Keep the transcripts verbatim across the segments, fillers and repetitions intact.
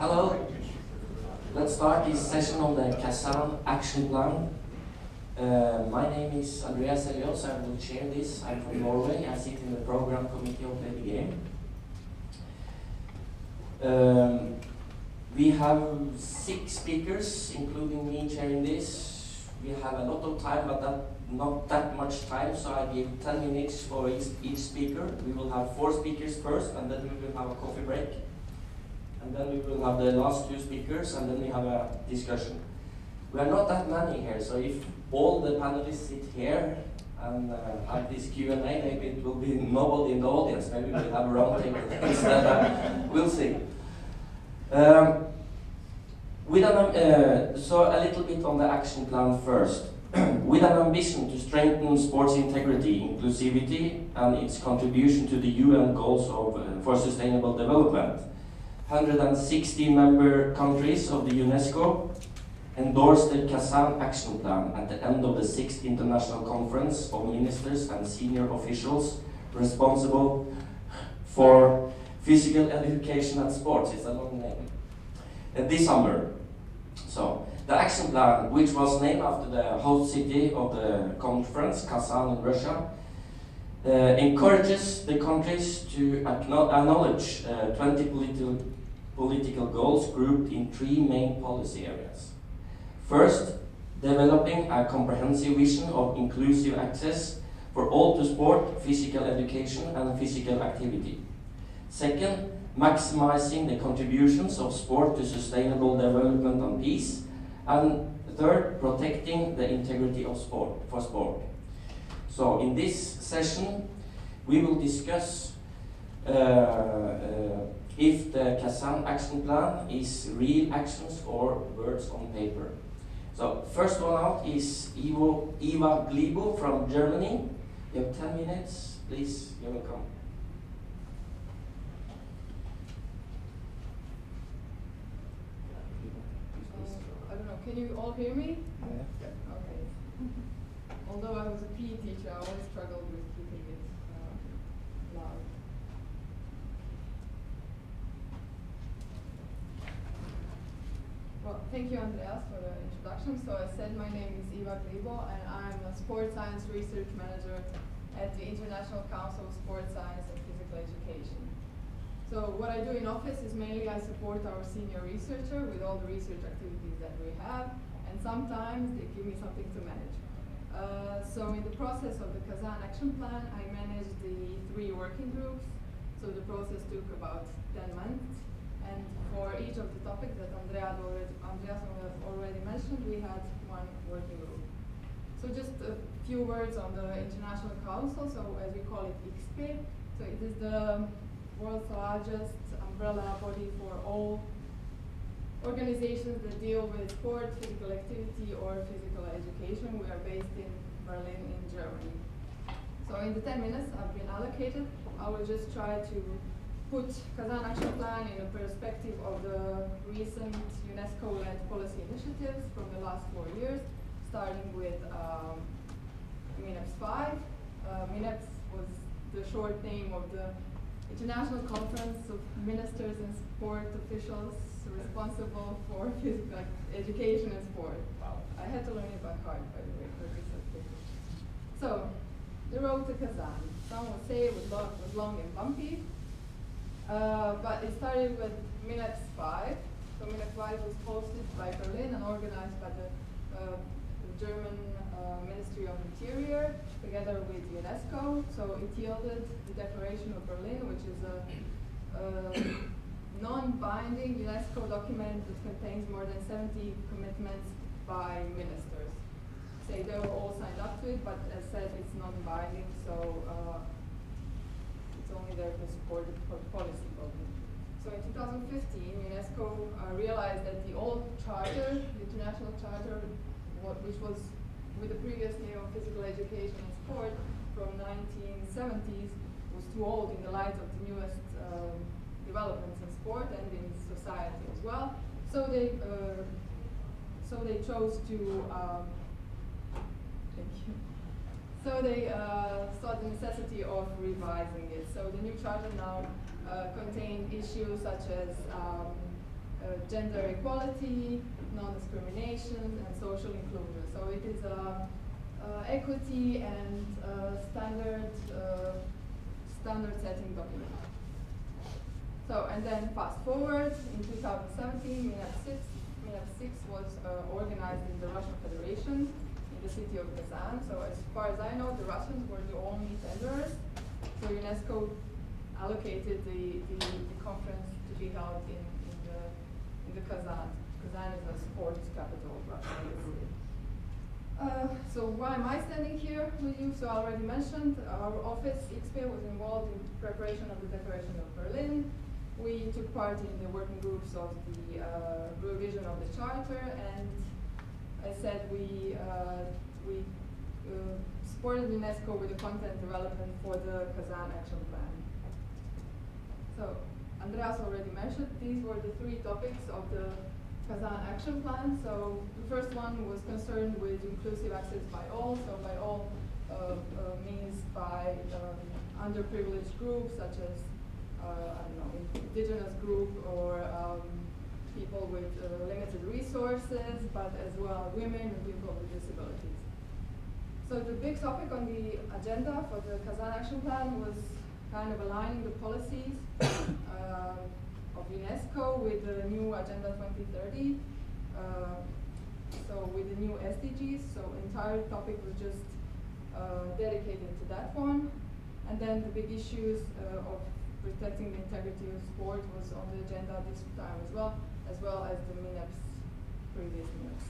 Hello. Let's start this session on the Kazan Action Plan. Uh, my name is Andreas Elios. I will chair this. I'm from Norway. I sit in the program committee of the game. Um, we have six speakers, including me chairing this. We have a lot of time, but that, not that much time, so I give ten minutes for each, each speaker. We will have four speakers first, and then we will have a coffee break. And then we will have the last two speakers, and then we have a discussion. We are not that many here, so if all the panelists sit here and uh, have this Q and A, maybe it will be nobody in the audience. Maybe we'll have a round table instead. Uh, we'll see. Um, with an, uh, so a little bit on the action plan first. With an ambition to strengthen sports integrity, inclusivity, and its contribution to the U N goals of, uh, for sustainable development, one hundred sixty member countries of the UNESCO endorsed the Kazan Action Plan at the end of the sixth International Conference of Ministers and Senior Officials responsible for physical education and sports. It's a long name. Uh, this summer. So, the action plan, which was named after the host city of the conference, Kazan in Russia, uh, encourages the countries to acknowledge uh, twenty political, political goals grouped in three main policy areas. First, developing a comprehensive vision of inclusive access for all to sport, physical education, and physical activity. Second, maximizing the contributions of sport to sustainable development and peace. And third, protecting the integrity of sport, for sport. So in this session, we will discuss uh, uh, if the Kazan Action Plan is real actions or words on paper. So first one out is Ivo, Eva Glibo from Germany. You have ten minutes, please, you're welcome. Can you all hear me? Yeah. Okay. Although I was a P E teacher, I always struggled with keeping it uh, loud. Well, thank you, Andreas, for the introduction. So I said my name is Eva Glibo, and I'm a sports science research manager at the International Council of Sports Science and Physical Education. So what I do in office is mainly I support our senior researcher with all the research activities that we have, and sometimes they give me something to manage. Uh, so in the process of the Kazan Action Plan, I managed the three working groups. So the process took about ten months, and for each of the topics that Andreas already, Andreas already mentioned, we had one working group. So just a few words on the International Council, so as we call it I C S P. So it is the world's largest umbrella body for all organizations that deal with sport, physical activity, or physical education. We are based in Berlin, in Germany. So in the ten minutes I've been allocated, I will just try to put Kazan Action Plan in a perspective of the recent UNESCO-led policy initiatives from the last four years, starting with um, MINEPS five. Uh, MINEPS was the short name of the International Conference of Ministers and Sport Officials responsible for physical education and sport. Wow. I had to learn it by heart, by the way, for research. So, the road to Kazan. Some would say it was long, was long and bumpy, uh, but it started with MINEPS five. So MINEPS five was hosted by Berlin and organized by the, uh, the German uh, Ministry of Interior, together with UNESCO. So it yielded the Declaration of Berlin, which is a, a non-binding UNESCO document that contains more than seventy commitments by ministers. Say they were all signed up to it, but as said, it's non-binding, so uh, it's only there to support the policy building. So in two thousand fifteen, UNESCO uh, realized that the old charter, the international charter, which was with the previous name of physical education and sport from nineteen seventies, was too old in the light of the newest um, developments in sport and in society as well. So they, uh, so they chose to, um, thank you. So they uh, saw the necessity of revising it. So the new charter now uh, contains issues such as um, uh, gender equality, non-discrimination, and social inclusion. So it is a uh, equity and uh, standard uh, standard setting document. So, and then fast forward, in two thousand seventeen, MINEP six, MINEP six was uh, organized in the Russian Federation in the city of Kazan. So as far as I know, the Russians were the only tenderers. So UNESCO allocated the, the, the conference to be held in, in, the, in the Kazan. Kazan is a sports capital of Russia. Uh, so why am I standing here with you? So I already mentioned our office, I X P E, was involved in preparation of the Declaration of Berlin. We took part in the working groups of the uh, revision of the charter, and I said we uh, we uh, supported UNESCO with the content development for the Kazan action plan. So Andreas already mentioned these were the three topics of the Kazan action plan. So the first one was concerned with inclusive access by all. So by all uh, uh, means by um, underprivileged groups such as uh, I don't know, indigenous group or um, people with uh, limited resources, but as well women and people with disabilities. So the big topic on the agenda for the Kazan action plan was kind of aligning the policies uh, of UNESCO with the new Agenda twenty thirty. Uh, so with the new S D Gs, so entire topic was just uh, dedicated to that one. And then the big issues uh, of protecting the integrity of sport was on the agenda this time as well, as well as the MINEP's previous MINEPs.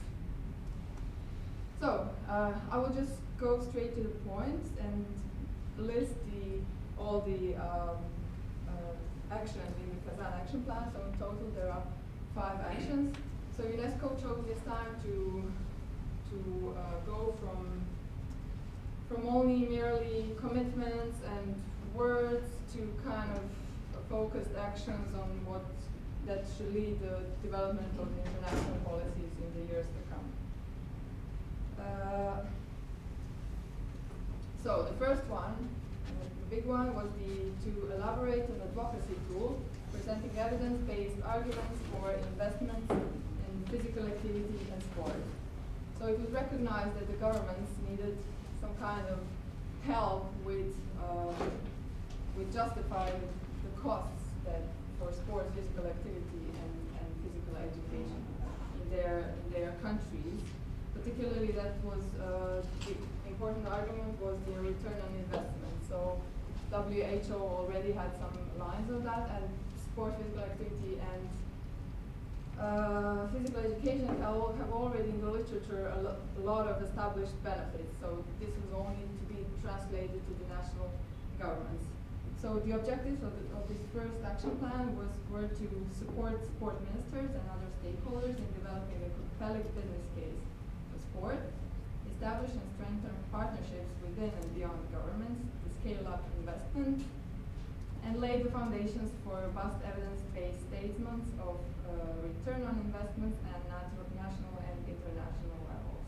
So uh, I will just go straight to the point and list the all the um, uh, actions in the Kazan action plan. So in total there are five actions. So UNESCO chose this time to to uh, go from from only merely commitments and words to kind of focused actions on what that should lead the development of the international policies in the years to come. Uh, so the first one, the big one, was the to elaborate an advocacy tool presenting evidence-based arguments for investments in physical activity and sport. So it was recognized that the governments needed some kind of help with uh, with justifying the costs that for sports, physical activity, and, and physical education in their in their countries. Particularly, that was uh, the important argument was the return on investment. So W H O already had some lines of that, and sport, physical activity, and uh, physical education have, have already in the literature a, lo a lot of established benefits. So this was only to be translated to the national governments. So the objectives of, the, of this first action plan was were to support sport ministers and other stakeholders in developing a compelling business case for sport, establish and strengthen partnerships within and beyond governments to scale up investment, and lay the foundations for robust evidence-based statements of uh, return on investments at national and international levels.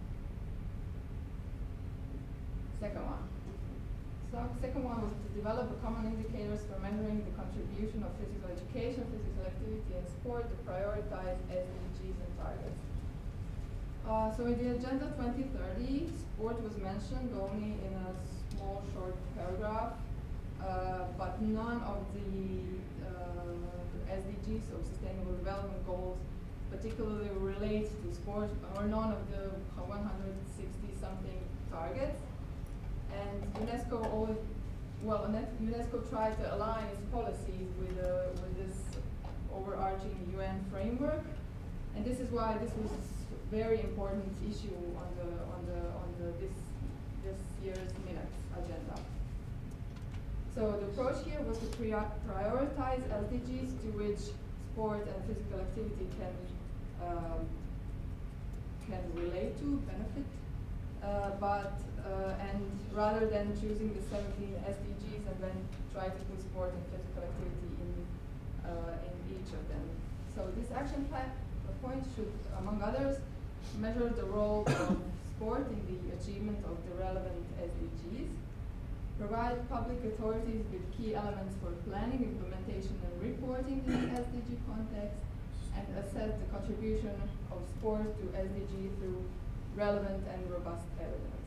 Second one. So second one was to develop a common indicators for measuring the contribution of physical education, physical activity, and sport to prioritize S D Gs and targets. Uh, so in the Agenda twenty thirty, sport was mentioned only in a small, short paragraph, uh, but none of the uh, S D Gs, so Sustainable Development Goals, particularly relate to sport, or none of the one hundred sixty something targets. And UNESCO always, well, UNESCO tried to align its policies with, uh, with this overarching U N framework, and this is why this was a very important issue on the on the on the this this year's MINEP agenda. So the approach here was to prioritize S D Gs to which sport and physical activity can um, can relate to, benefit, uh, but uh, and rather than choosing the seventeen S D Gs and then try to put sport and physical activity in uh, in each of them. So this action plan point should, among others, measure the role of sport in the achievement of the relevant S D Gs, provide public authorities with key elements for planning, implementation, and reporting in the S D G context, and assess the contribution of sport to S D G through relevant and robust evidence.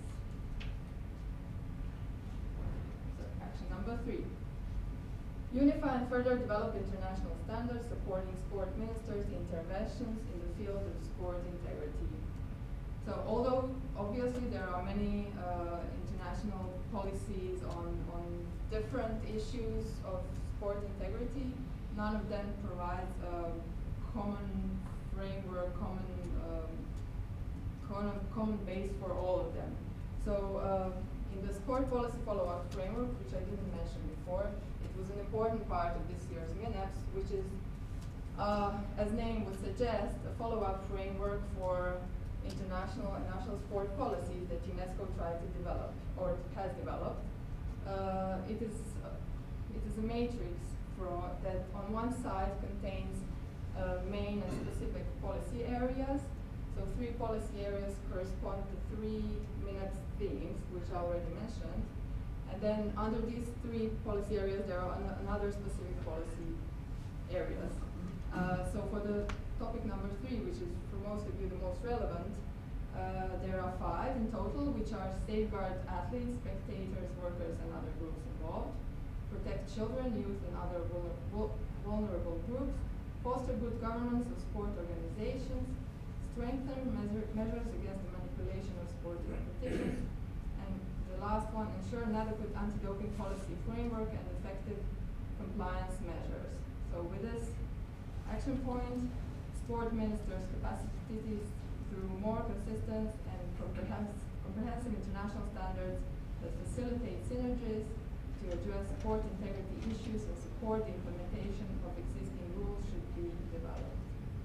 So, action number three. Unify and further develop international standards supporting sport ministers' interventions in the field of sport integrity. So although obviously there are many uh, international policies on, on different issues of sport integrity, none of them provides a common framework, common, um, common, common base for all of them. So uh, in the sport policy follow-up framework, which I didn't mention before, it was an important part of this year's MINEPS, which is, uh, as name would suggest, a follow-up framework for international and national sport policies that UNESCO tried to develop, or has developed. Uh, it is uh, it is a matrix for, that on one side contains uh, main and specific policy areas. So three policy areas correspond to three MINEPS themes, which I already mentioned. And then under these three policy areas, there are an another specific policy areas. Uh, so for the topic number three, which is for most of you the most relevant, uh, there are five in total, which are safeguard athletes, spectators, workers, and other groups involved, protect children, youth, and other vulnerable, vulnerable groups, foster good governance of sport organizations, strengthen measure, measures against the manipulation of sport competitions, and the last one, ensure an adequate anti-doping policy framework and effective compliance measures. So with this action point, sport ministers' capacities through more consistent and comprehensive, comprehensive international standards that facilitate synergies to address sport integrity issues and support the implementation of existing rules should be developed.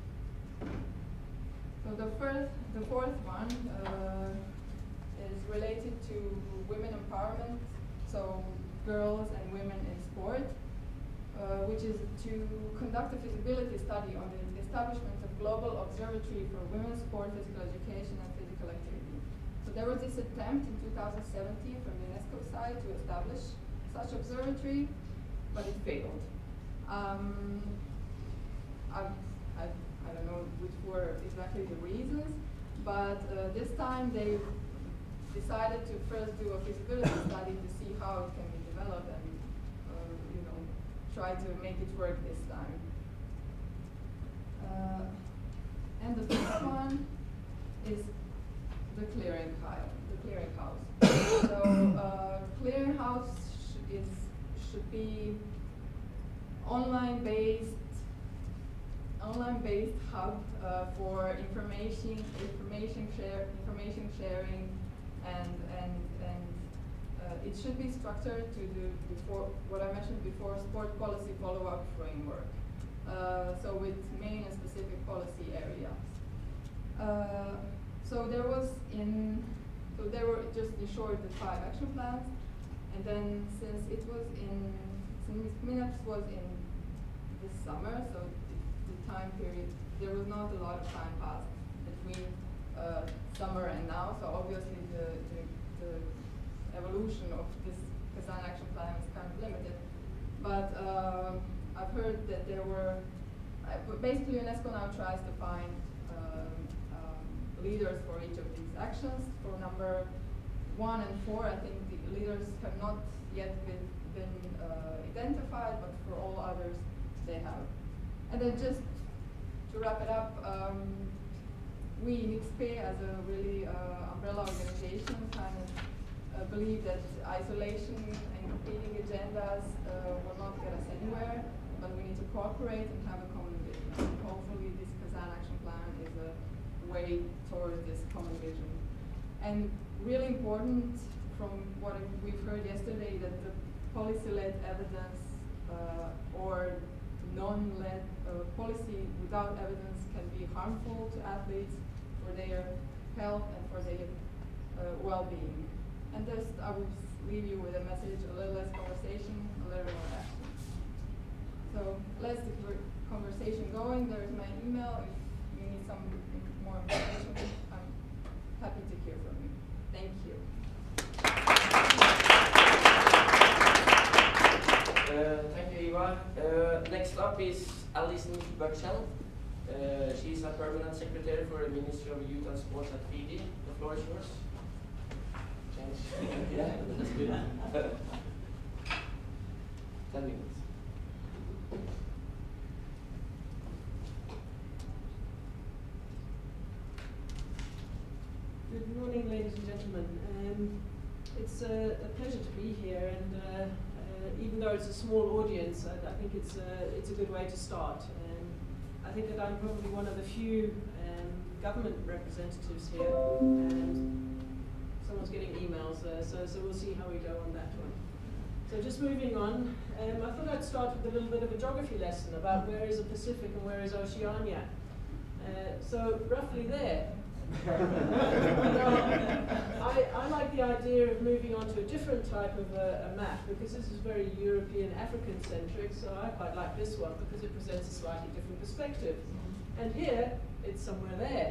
So the first, the fourth one uh, is related to women empowerment, so girls and women in sport, uh, which is to conduct a feasibility study on the establishment of global observatory for women's sport, physical education, and physical activity. So there was this attempt in two thousand seventeen from the UNESCO side to establish such observatory, but it failed. Um, I, I, I don't know which were exactly the reasons, but uh, this time they decided to first do a feasibility study to see how it can be developed and uh, you know, try to make it work this time. Uh, and the fifth one is the clearinghouse. The clearinghouse. So uh, clearinghouse sh is should be online-based, online-based hub uh, for information, information share, information sharing, and and and uh, it should be structured to do before what I mentioned before, sport policy follow-up framework. Uh, so with main and specific policy areas. Uh, so there was in, so there were just in short the five action plans, and then since it was in, since MINEPS was in this summer, so the, the time period, there was not a lot of time passed between uh, summer and now, so obviously the, the, the evolution of this Kazan action plan is kind of limited, but uh, I've heard that there were, uh, basically UNESCO now tries to find um, um, leaders for each of these actions. For number one and four, I think the leaders have not yet been, been uh, identified, but for all others, they have. And then just to wrap it up, um, we in I X P E as a really uh, umbrella organization kind of uh, believe that isolation and competing agendas uh, will not get us anywhere, but we need to cooperate and have a common vision. And hopefully this Kazan action plan is a way towards this common vision. And really important from what we've heard yesterday, that the policy-led evidence uh, or non-led uh, policy without evidence can be harmful to athletes for their health and for their uh, well-being. And just I will leave you with a message: a little less conversation, a little more action. So let's keep the conversation going. There's my email. If you need some more information, I'm happy to hear from you. Thank you. Uh, thank you, Eva. Uh, next up is Alison Burchell. Uh, she's a permanent secretary for the Ministry of Youth and Sports at Fiji. The floor is yours. Change. Yeah, that's good. Ten minutes. Good morning, ladies and gentlemen. Um, it's a, a pleasure to be here, and uh, uh, even though it's a small audience, I, I think it's a, it's a good way to start. Um, I think that I'm probably one of the few um, government representatives here, and someone's getting emails, uh, so, so we'll see how we go on that one. So just moving on, um, I thought I'd start with a little bit of a geography lesson about where is the Pacific and where is Oceania. Uh, so roughly there. I, I like the idea of moving on to a different type of uh, a map, because this is very European, African centric, so I quite like this one because it presents a slightly different perspective. And here, it's somewhere there.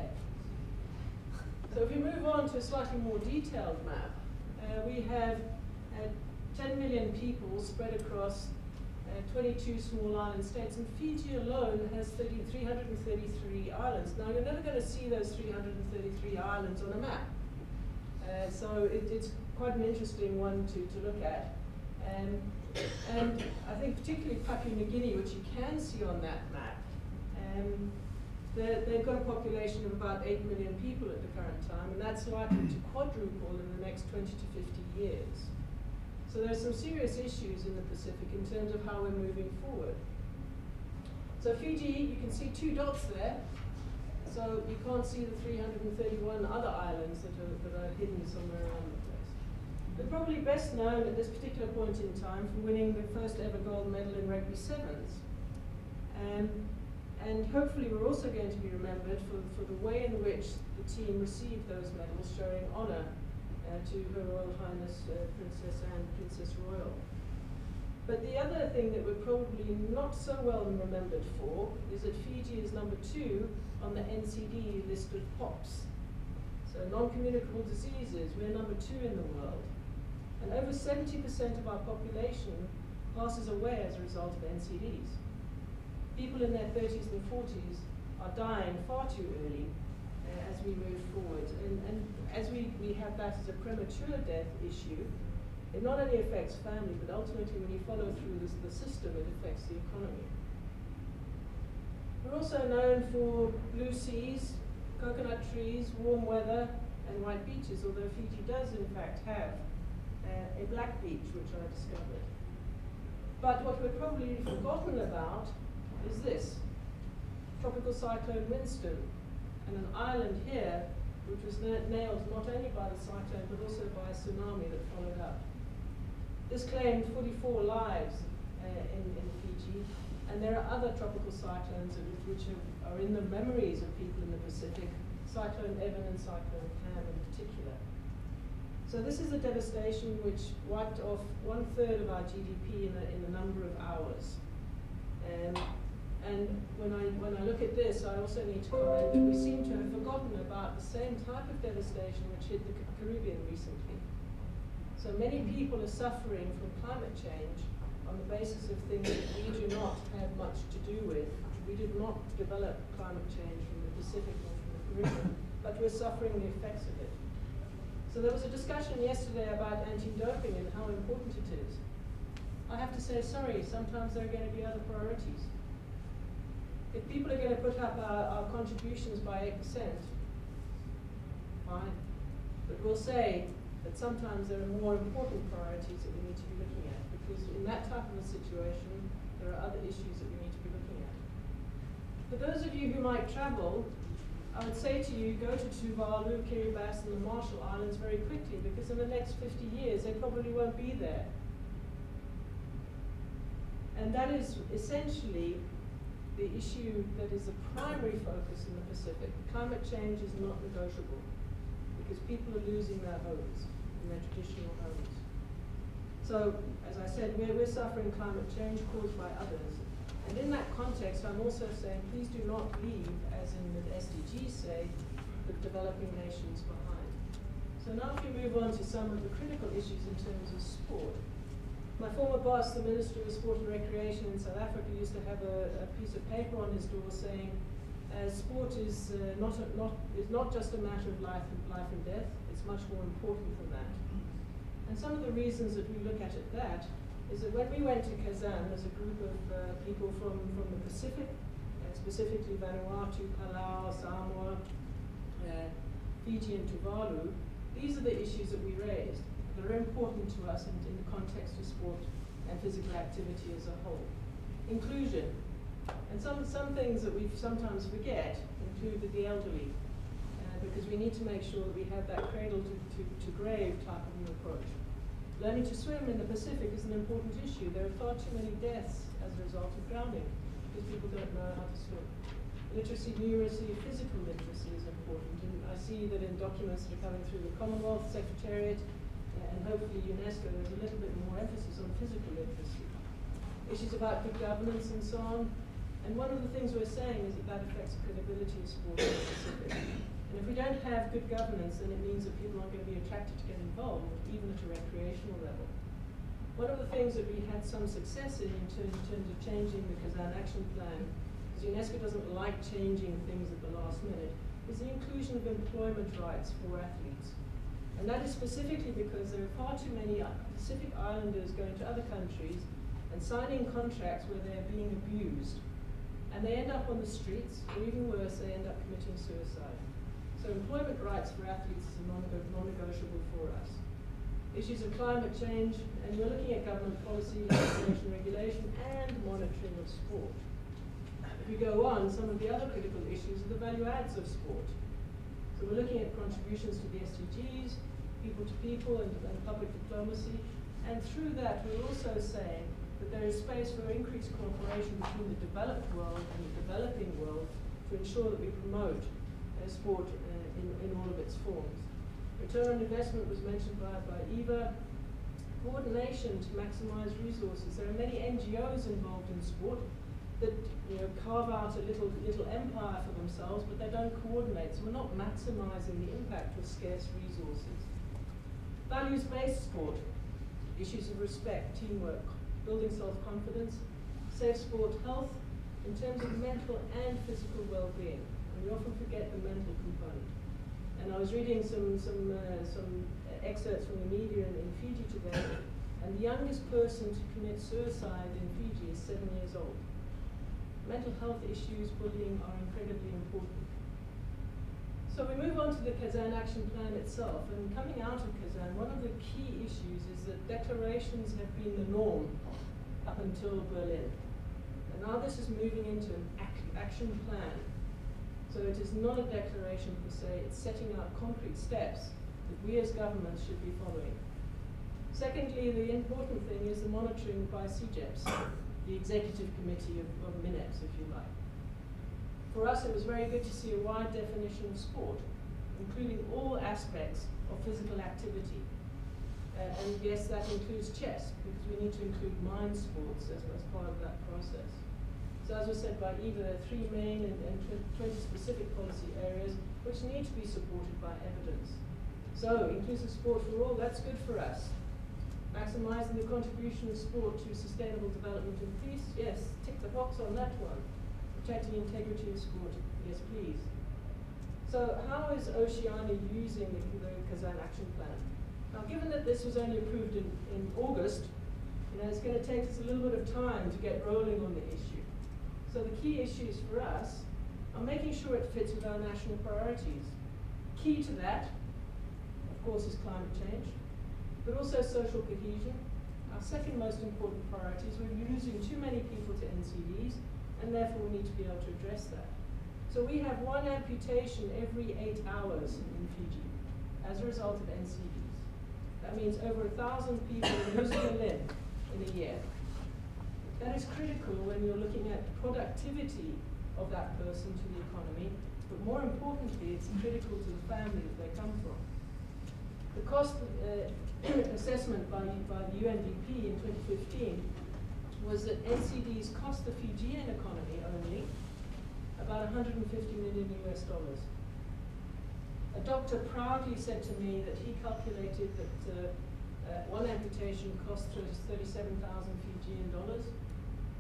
So if we move on to a slightly more detailed map, uh, we have uh, ten million people spread across uh, twenty-two small island states, and Fiji alone has three hundred thirty-three islands. Now, you're never going to see those three hundred thirty-three islands on a map. Uh, so it, it's quite an interesting one to, to look at. Um, and I think particularly Papua New Guinea, which you can see on that map, um, they've got a population of about eight million people at the current time, and that's likely to quadruple in the next twenty to fifty years. So there's some serious issues in the Pacific in terms of how we're moving forward. So Fiji, you can see two dots there. So you can't see the three hundred thirty-one other islands that are, that are hidden somewhere around the place. They're probably best known at this particular point in time for winning the first ever gold medal in rugby sevens. Um, and hopefully we're also going to be remembered for, for the way in which the team received those medals, showing honour Uh, to Her Royal Highness uh, Princess Anne, Princess Royal. But the other thing that we're probably not so well remembered for is that Fiji is number two on the N C D list of P O Ps. So non-communicable diseases, we're number two in the world. And over seventy percent of our population passes away as a result of N C Ds. People in their thirties and forties are dying far too early uh, as we move forward. And, and as we, we have that as a premature death issue, it not only affects family, but ultimately when you follow through this, the system, it affects the economy. We're also known for blue seas, coconut trees, warm weather, and white beaches, although Fiji does in fact have uh, a black beach, which I discovered. But what we're probably forgotten about is this, Tropical Cyclone Winston, and an island here which was na nailed not only by the cyclone but also by a tsunami that followed up. This claimed forty-four lives uh, in, in Fiji, and there are other tropical cyclones which have, are in the memories of people in the Pacific, Cyclone Evan and Cyclone Pam in particular. So this is a devastation which wiped off one third of our G D P in a, in a number of hours. Um, And when I, when I look at this, I also need to comment that we seem to have forgotten about the same type of devastation which hit the Caribbean recently. So many people are suffering from climate change on the basis of things that we do not have much to do with. We did not develop climate change from the Pacific or from the Caribbean, but we're suffering the effects of it. So there was a discussion yesterday about anti-doping and how important it is. I have to say, sorry, sometimes there are going to be other priorities. If people are going to put up our, our contributions by eight percent, fine. But we'll say that sometimes there are more important priorities that we need to be looking at, because in that type of a situation, there are other issues that we need to be looking at. For those of you who might travel, I would say to you, go to Tuvalu, Kiribati, and the Marshall Islands very quickly, because in the next fifty years, they probably won't be there. And that is essentially the issue that is the primary focus in the Pacific. Climate change is not negotiable because people are losing their homes, their traditional homes. So, as I said, we're, we're suffering climate change caused by others. And in that context, I'm also saying, please do not leave, as in the S D Gs say, the developing nations behind. So now if we move on to some of the critical issues in terms of sport. My former boss, the Minister of Sport and Recreation in South Africa, used to have a, a piece of paper on his door saying, as sport is uh, not, a, not, is not just a matter of life and, life and death, it's much more important than that. And some of the reasons that we look at it that is that when we went to Kazan as a group of uh, people from, from the Pacific, uh, specifically Vanuatu, Palau, Samoa, uh, Fiji and Tuvalu, these are the issues that we raised that are important to us in, in the context of sport and physical activity as a whole. Inclusion. And some, some things that we sometimes forget include the elderly, uh, because we need to make sure that we have that cradle to, to, to grave type of new approach. Learning to swim in the Pacific is an important issue. There are far too many deaths as a result of drowning because people don't know how to swim. Literacy, numeracy, physical literacy is important. And I see that in documents that are coming through the Commonwealth Secretariat uh, and hopefully UNESCO, there's a little bit more emphasis on physical literacy. Issues about good governance and so on. And one of the things we're saying is that that affects the credibility of sport in the Pacific. And if we don't have good governance, then it means that people aren't going to be attracted to get involved, even at a recreational level. One of the things that we had some success in in terms, in terms of changing the Kazan Action Plan, because UNESCO doesn't like changing things at the last minute, is the inclusion of employment rights for athletes. And that is specifically because there are far too many Pacific Islanders going to other countries and signing contracts where they're being abused. And they end up on the streets, or even worse, they end up committing suicide. So employment rights for athletes is non-negotiable for us. Issues of climate change, and we're looking at government policy, legislation, regulation, and monitoring of sport. If we go on, some of the other critical issues are the value adds of sport. So we're looking at contributions to the S D Gs, people to people, and, and public diplomacy. And through that, we're also saying that there is space for increased cooperation between the developed world and the developing world to ensure that we promote uh, sport uh, in, in all of its forms. Return on investment was mentioned by, by Eva. Coordination to maximize resources. There are many N G Os involved in sport that you know, carve out a little, little empire for themselves, but they don't coordinate, so we're not maximizing the impact of scarce resources. Values-based sport, issues of respect, teamwork, building self-confidence, safe sport health, in terms of mental and physical well-being. And we often forget the mental component. And I was reading some, some, uh, some excerpts from the media in, in Fiji today, and the youngest person to commit suicide in Fiji is seven years old. Mental health issues, bullying are incredibly important. So we move on to the Kazan Action Plan itself, and coming out of Kazan, one of the key issues is that declarations have been the norm up until Berlin. And now this is moving into an ac action plan. So it is not a declaration per se, it's setting out concrete steps that we as governments should be following. Secondly, the important thing is the monitoring by C G E P S, the Executive Committee of, of MINEPS, if you like. For us, it was very good to see a wide definition of sport, including all aspects of physical activity. Uh, and yes, that includes chess, because we need to include mind sports as, as part of that process. So as was said by Eva, there are three main and, and twenty specific policy areas which need to be supported by evidence. So, inclusive sport for all, that's good for us. Maximizing the contribution of sport to sustainable development and peace, yes, tick the box on that one. Protecting integrity of sport, yes please. So how is Oceania using the, the Kazan Action Plan? Now given that this was only approved in, in August, you know, it's going to take us a little bit of time to get rolling on the issue. So the key issues for us are making sure it fits with our national priorities. Key to that, of course, is climate change, but also social cohesion. Our second most important priority is we're losing too many people to N C Ds, and therefore we need to be able to address that. So we have one amputation every eight hours in Fiji as a result of N C Ds. That means over a thousand people losing a limb in a year. That is critical when you're looking at the productivity of that person to the economy, but more importantly, it's critical to the family that they come from. The cost uh, assessment by, by the U N D P in twenty fifteen was that N C Ds cost the Fijian economy only about one hundred fifty million U S dollars. A doctor proudly said to me that he calculated that uh, uh, one amputation cost thirty-seven thousand Fijian dollars.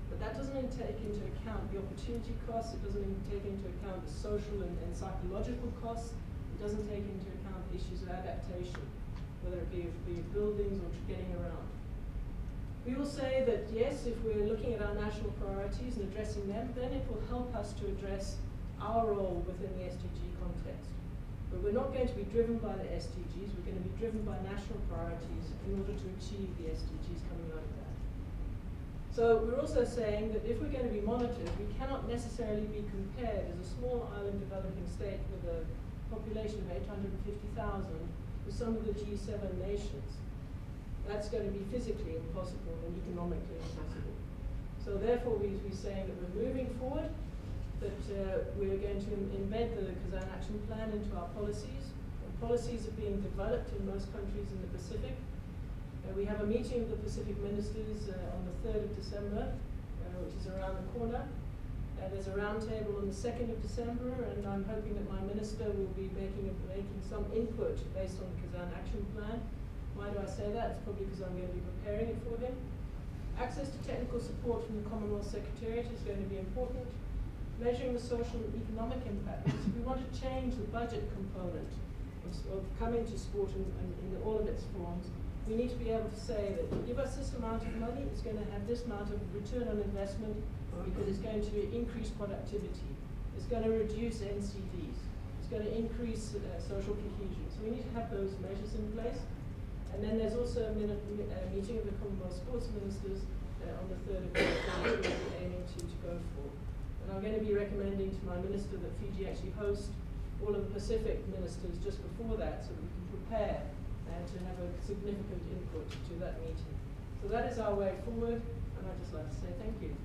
But that doesn't even take into account the opportunity costs, it doesn't even take into account the social and, and psychological costs, it doesn't take into account issues of adaptation, whether it be, be buildings or getting around. We will say that yes, if we're looking at our national priorities and addressing them, then it will help us to address our role within the S D G context. But we're not going to be driven by the S D Gs, we're going to be driven by national priorities in order to achieve the S D Gs coming out of that. So we're also saying that if we're going to be monitored, we cannot necessarily be compared as a small island developing state with a population of eight hundred fifty thousand with some of the G seven nations. That's going to be physically impossible and economically impossible. So therefore we, we're saying that we're moving forward, that uh, we're going to embed the Kazan Action Plan into our policies. And policies are being developed in most countries in the Pacific. Uh, we have a meeting of the Pacific ministers uh, on the third of December, uh, which is around the corner. Uh, there's a roundtable on the second of December, and I'm hoping that my minister will be making, a, making some input based on the Kazan Action Plan. Why do I say that? It's probably because I'm going to be preparing it for him. Access to technical support from the Commonwealth Secretariat is going to be important. Measuring the social and economic impact. Because if we want to change the budget component of, of coming to sport in, in, in all of its forms, we need to be able to say that give us this amount of money, it's going to have this amount of return on investment because it's going to increase productivity. It's going to reduce N C Ds. It's going to increase uh, social cohesion. So we need to have those measures in place. And then there's also a, minute, a meeting of the Commonwealth Sports Ministers uh, on the third of December which we're aiming to, to go for. And I'm going to be recommending to my minister that Fiji actually host all of the Pacific ministers just before that so that we can prepare and to have a significant input to that meeting. So that is our way forward, and I'd just like to say thank you.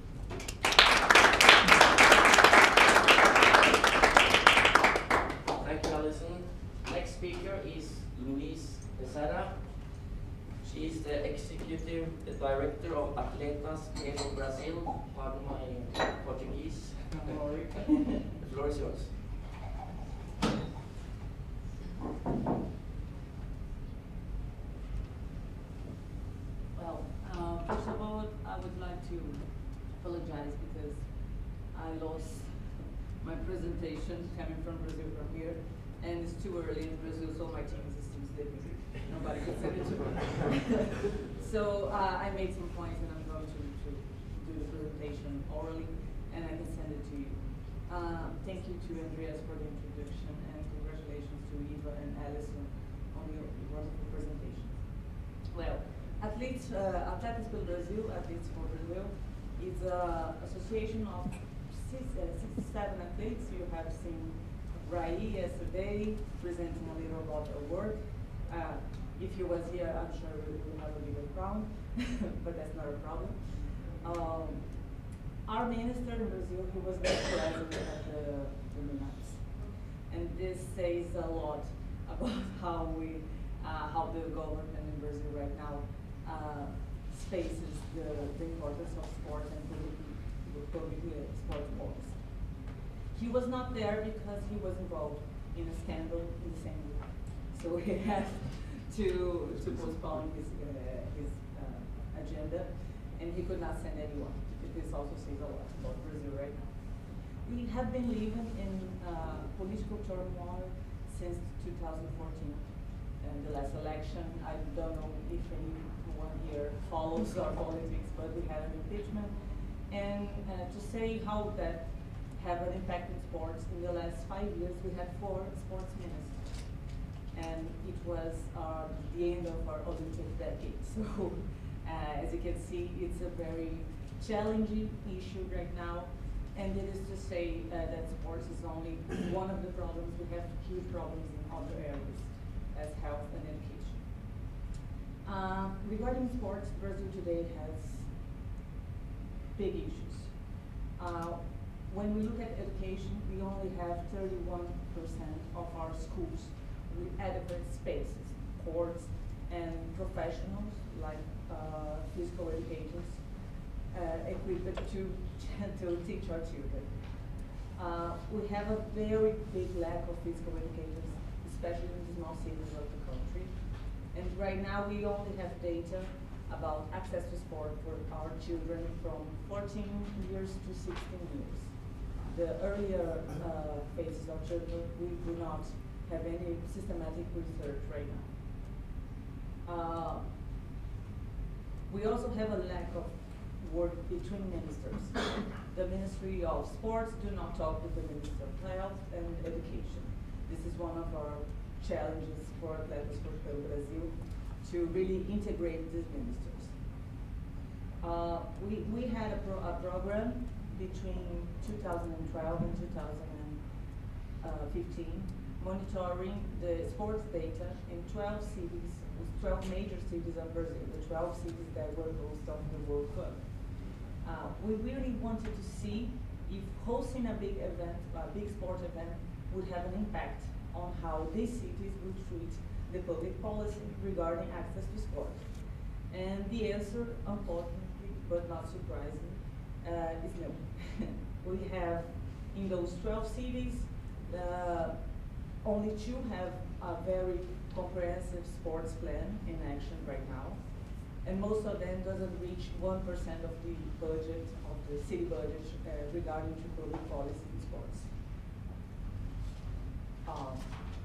Thank you, Alison. Next speaker is Louise Becerra. She is the Executive Director of Atletas Pelo Brazil. Pardon my Portuguese. The floor is yours. Well, uh, first of all, I would like to apologize because I lost my presentation coming from Brazil from here, and it's too early in Brazil, so my team is still sleeping. Nobody can send it to me. So uh, I made some points, and I'm going to, to do the presentation orally, and I can send it to you. Uh, thank you to Andreas for the introduction, and congratulations to Eva and Alison on your wonderful presentation. Well, Athletes, uh, Atletas pelo Brasil, Athletes for Brazil, is an association of six, uh, sixty-seven athletes. You have seen Rai yesterday presenting a little about her work. Uh, if you was here, I'm sure we will have a bigger crown, but that's not a problem. Um, our minister in Brazil, he was the president at the Luminats. And this says a lot about how we, uh, how the government in Brazil right now uh, spaces the, the importance of sport and public, public uh, sport policy. He was not there because he was involved in a scandal in the same week. So he had to, to postpone his, uh, his uh, agenda, and he could not send anyone. This also says a lot about Brazil right now. We have been living in uh, political turmoil since two thousand fourteen. And the last election, I don't know if anyone here follows our politics, but we had an impeachment. And uh, to say how that have an impact in sports, in the last five years, we had four sports ministers. And it was uh, the end of our Olympic decade. So uh, as you can see, it's a very challenging issue right now, and it is to say uh, that sports is only one of the problems. We have huge problems in other areas, as health and education. Uh, regarding sports, Brazil today has big issues. Uh, when we look at education, we only have thirty-one percent of our schools with adequate spaces, courts, and professionals like uh, physical educators Uh, equipped to, to teach our children. Uh, we have a very big lack of physical educators, especially in the small cities of the country. And right now we only have data about access to sport for our children from fourteen years to sixteen years. The earlier uh, phases of children, we do not have any systematic research right now. Uh, we also have a lack of work between ministers. The Ministry of Sports do not talk with the Minister of Health and Education. This is one of our challenges for Atletas por pelo Brasil, to really integrate these ministers. Uh, we, we had a, pro a program between two thousand twelve and two thousand fifteen, monitoring the sports data in twelve cities, twelve major cities of Brazil, the twelve cities that were host of the World Cup. Uh, we really wanted to see if hosting a big event, a big sport event, would have an impact on how these cities would treat the public policy regarding access to sport. And the answer, unfortunately, but not surprising, uh, is no. We have, in those twelve cities, uh, only two have a very comprehensive sports plan in action right now. And most of them doesn't reach one percent of the budget, of the city budget, uh, regarding to public policy in sports. Um,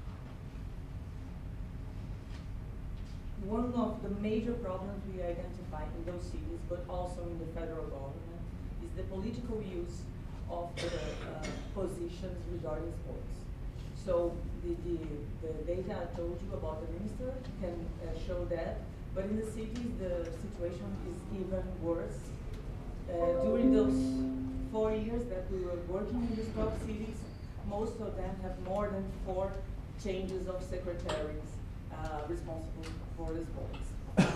one of the major problems we identify in those cities, but also in the federal government, is the political use of the uh, positions regarding sports. So the, the, the data I told you about the minister can uh, show that. But in the cities, the situation is even worse. Uh, during those four years that we were working in these twelve cities, most of them have more than four changes of secretaries uh, responsible for the sports.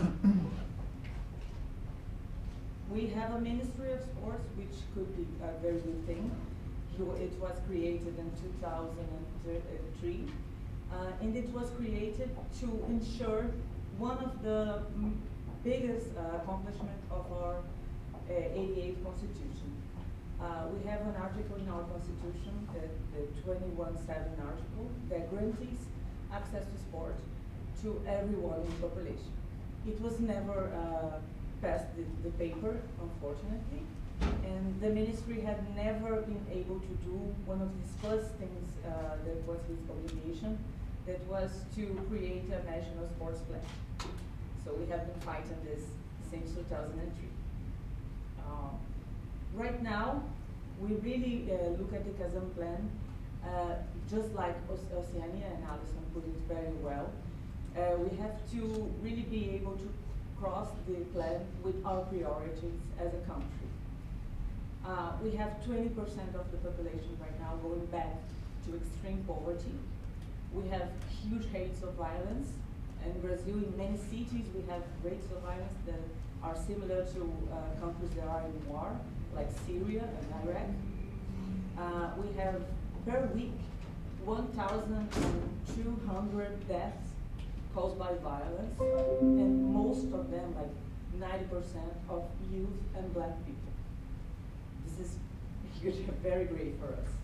We have a Ministry of Sports, which could be a very good thing. It was created in two thousand three, uh, and it was created to ensure one of the mm, biggest uh, accomplishments of our uh, eighty-eighth Constitution. Uh, we have an article in our Constitution, the, the twenty-one seven article, that guarantees access to sport to everyone in the population. It was never uh, passed the, the paper, unfortunately, and the ministry had never been able to do one of his first things uh, that was his obligation, that was to create a national sports plan. So we have been fighting this since two thousand three. Um, right now, we really uh, look at the Kazan plan, uh, just like Oceania and Alison put it very well. Uh, we have to really be able to cross the plan with our priorities as a country. Uh, we have twenty percent of the population right now going back to extreme poverty. We have huge rates of violence. In Brazil, in many cities, we have rates of violence that are similar to uh, countries that are in war, like Syria and Iraq. Uh, we have, per week, one thousand two hundred deaths caused by violence, and most of them, like ninety percent, of youth and black people. This is huge, very great for us.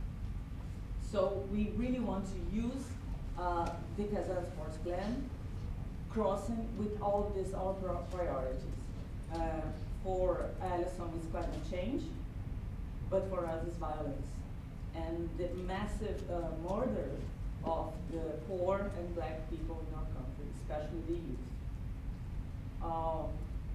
So we really want to use uh, the Kazan Sports Plan, crossing with all these all priorities. Uh, for Alison, it's climate change, but for us, it's violence. And the massive uh, murder of the poor and black people in our country, especially the youth. Um,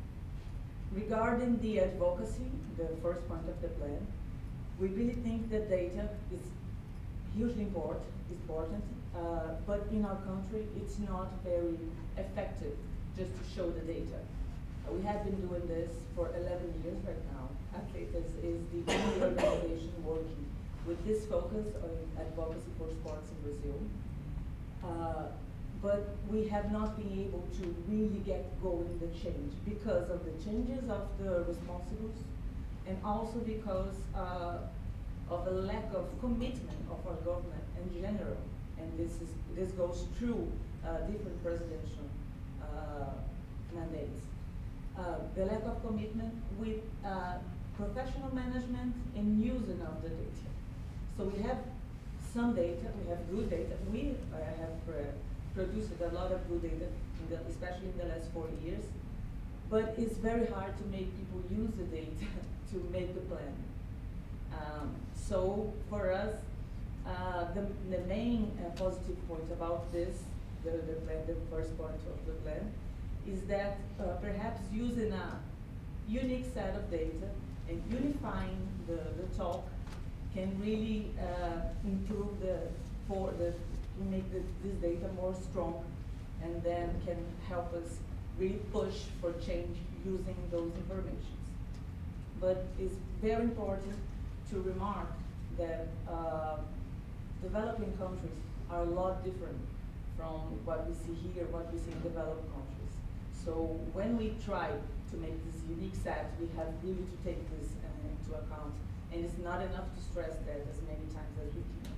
regarding the advocacy, the first point of the plan, we really think that data is hugely important, important uh, but in our country, it's not very effective just to show the data. Uh, we have been doing this for eleven years right now. Atletas is the only organization working with this focus on advocacy for sports in Brazil. Uh, but we have not been able to really get going the change because of the changes of the responsibles, and also because uh, of a lack of commitment of our government in general. And this is this goes through uh, different presidential uh, mandates. Uh, the lack of commitment with uh, professional management and using of the data. So we have some data, we have good data. We uh, have uh, produced a lot of good data, in the, especially in the last four years. but it's very hard to make people use the data to make the plan. Um, so for us, uh, the, the main uh, positive point about this, the, the plan, the first part of the plan, is that uh, perhaps using a unique set of data and unifying the, the talk can really uh, improve the, for the, to make the, this data more strong, and then can help us really push for change using those informations. But it's very important to remark that uh, developing countries are a lot different from what we see here, what we see in developed countries. So when we try to make this unique set, we have really to take this uh, into account. And it's not enough to stress that as many times as we can.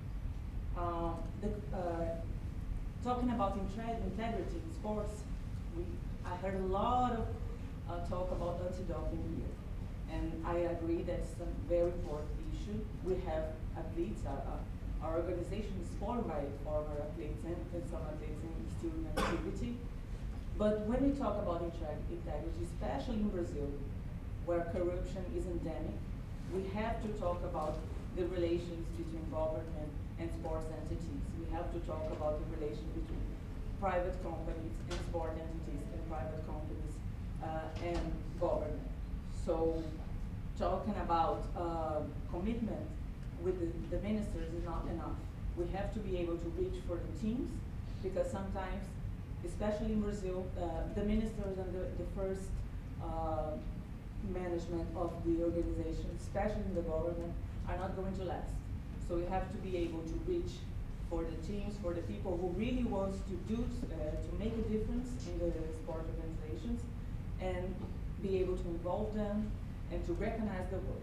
Uh, the, uh, talking about integrity in sports, we, I heard a lot of uh, talk about anti-doping here. And I agree that's a very important issue. We have athletes, our, our organization is formed by former athletes and, and some athletes in student activity. But when we talk about integrity, especially in Brazil, where corruption is endemic, we have to talk about the relations between government and sports entities. We have to talk about the relation between private companies and sport entities and private companies uh, and government. So talking about uh, commitment with the, the ministers is not enough. We have to be able to reach for the teams, because sometimes, especially in Brazil, uh, the ministers and the, the first uh, management of the organization, especially in the government, are not going to last. So we have to be able to reach for the teams, for the people who really want to do, uh, to make a difference in the sport organizations, and be able to involve them and to recognize the work.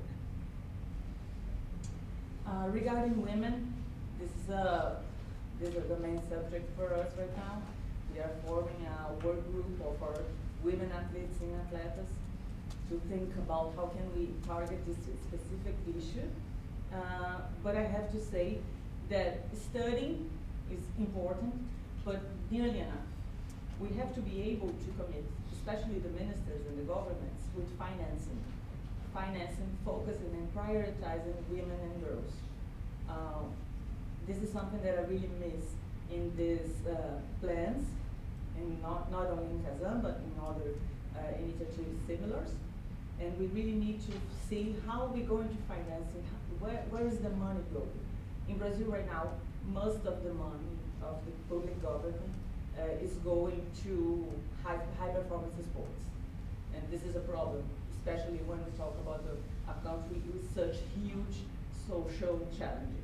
Uh, regarding women, this is, a, this is the main subject for us right now. We are forming a work group of our women athletes and athletics to think about how can we target this specific issue. Uh, but I have to say that studying is important, but nearly enough. We have to be able to commit, especially the ministers and the governments, with financing. Financing, focusing and prioritizing women and girls. Uh, this is something that I really miss in these uh, plans, and not, not only in Kazan, but in other uh, initiatives similars. And we really need to see how we're going to finance it. Where, where is the money going? In Brazil right now, most of the money of the public government uh, is going to high, high performance sports. And this is a problem, especially when we talk about a, a country with such huge social challenges.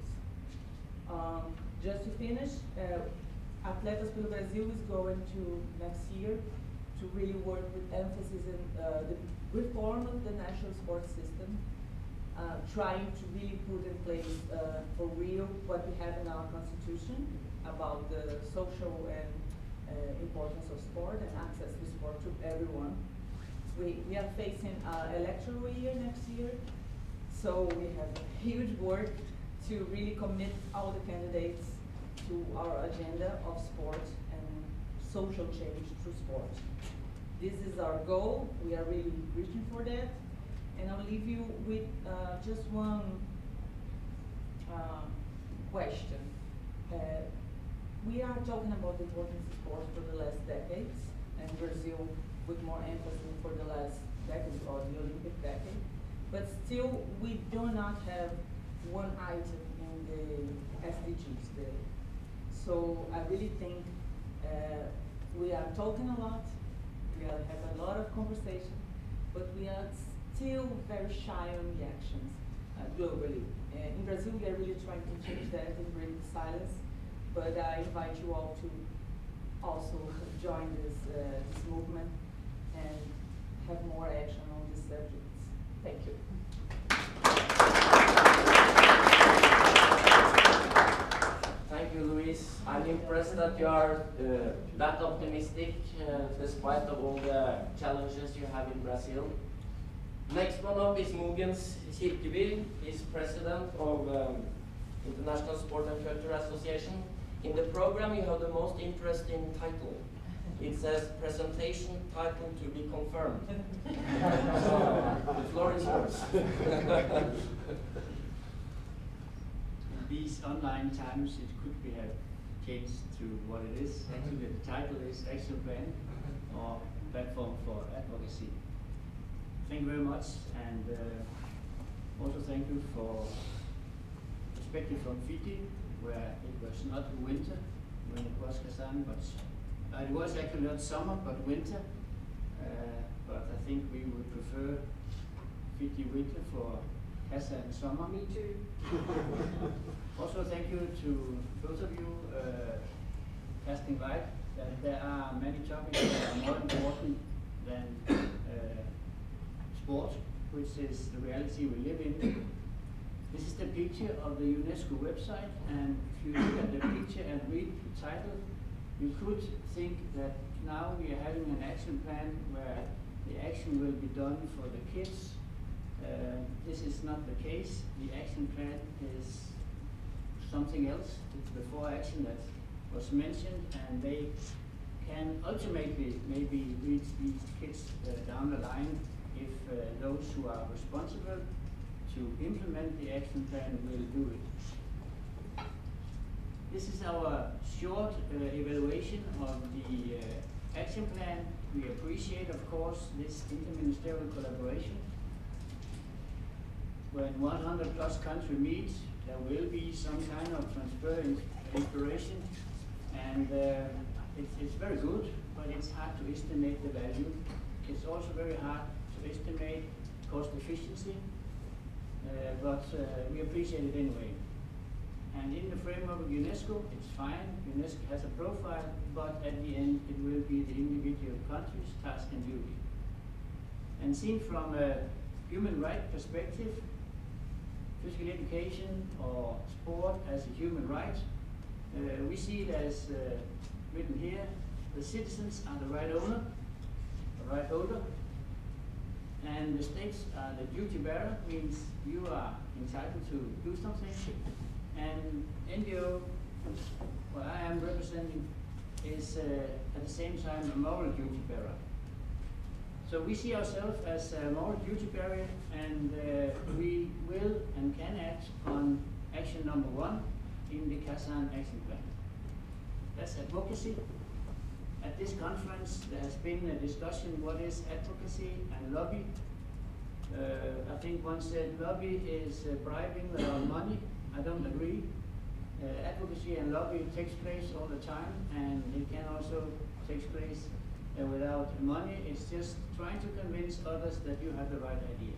Um, just to finish, uh, Atletas pelo Brasil is going to next year to really work with emphasis in uh, the reform of the national sports system, uh, trying to really put in place uh, for real what we have in our constitution about the social and uh, importance of sport and access to sport to everyone. We, we are facing an electoral year next year, so we have huge work to really commit all the candidates to our agenda of sport and social change through sport. This is our goal. We are really reaching for that. And I'll leave you with uh, just one uh, question. Uh, we are talking about the importance of sport for the last decades, and Brazil with more emphasis for the last decade, or the Olympic decade. But still, we do not have one item in the S D Gs there. So I really think uh, we are talking a lot, we are having a lot of conversation, but we are still very shy on the actions uh, globally. Uh, in Brazil, we are really trying to change that and break the silence, but I invite you all to also join this, uh, this movement and have more action on these subjects. Thank you. Thank you, Luis. I'm impressed that you are uh, that optimistic uh, despite of all the challenges you have in Brazil. Next one up is Mogens Kirkeby. He's president of um, International Sport and Culture Association. In the program, you have the most interesting title. It says presentation title to be confirmed. So, the floor is yours. In these online times, it could be have changed to what it is. Actually, the title is Action Plan or Platform for Advocacy. Thank you very much, and uh, also thank you for perspective from Fiji, where it was not winter when it was Kazan, but uh, it was actually not summer, but winter. Uh, but I think we would prefer Fiji winter for Kazan summer. Me too. Also, thank you to both of you uh, casting light that there are many topics that are more important than uh, sport, which is the reality we live in. This is the picture of the UNESCO website, and if you look at the picture and read the title, you could think that now we are having an action plan where the action will be done for the kids. Uh, this is not the case. The action plan is something else. It's the four action that was mentioned, and they can ultimately maybe reach these kids uh, down the line if uh, those who are responsible to implement the action plan will do it. This is our short uh, evaluation of the uh, action plan. We appreciate, of course, this interministerial collaboration. When one hundred plus countries meet, there will be some kind of transfer in inspiration, and uh, it's, it's very good, but it's hard to estimate the value. It's also very hard to estimate cost efficiency, uh, but uh, we appreciate it anyway. And in the framework of UNESCO, it's fine. UNESCO has a profile, but at the end, it will be the individual countries' task and duty. And seen from a human rights perspective, physical education or sport as a human right, uh, we see it as uh, written here: the citizens are the right owner, the right holder, and the states are the duty bearer, means you are entitled to do something. And N G O, what I am representing, is uh, at the same time a moral duty bearer. So we see ourselves as a moral duty bearer, and uh, we will and can act on action number one in the Kazan Action Plan. That's advocacy. At this conference, there has been a discussion what is advocacy and lobby. Uh, I think one said lobby is uh, bribing without money. I don't agree. Uh, advocacy and lobby takes place all the time, and it can also take place uh, without money. It's just trying to convince others that you have the right idea.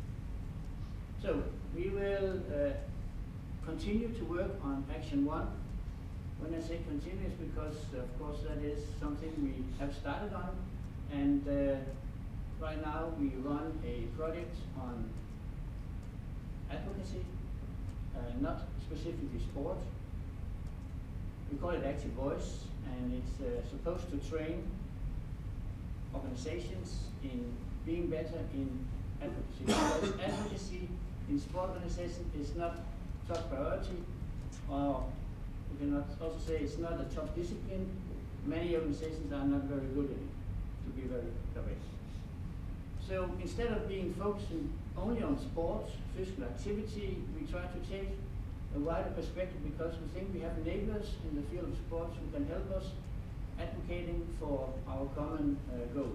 So we will uh, continue to work on action one. When I say continue, it's because, of course, that is something we have started on, and uh, right now we run a project on advocacy. Uh, not specifically sport. We call it Active Voice, and it's uh, supposed to train organizations in being better in advocacy. Because advocacy in sport organizations is not top priority, or we cannot also say it's not a top discipline. Many organizations are not very good at it, to be very direct. So instead of being focusing only on sports, physical activity, we try to take a wider perspective because we think we have neighbors in the field of sports who can help us advocating for our common uh, goal.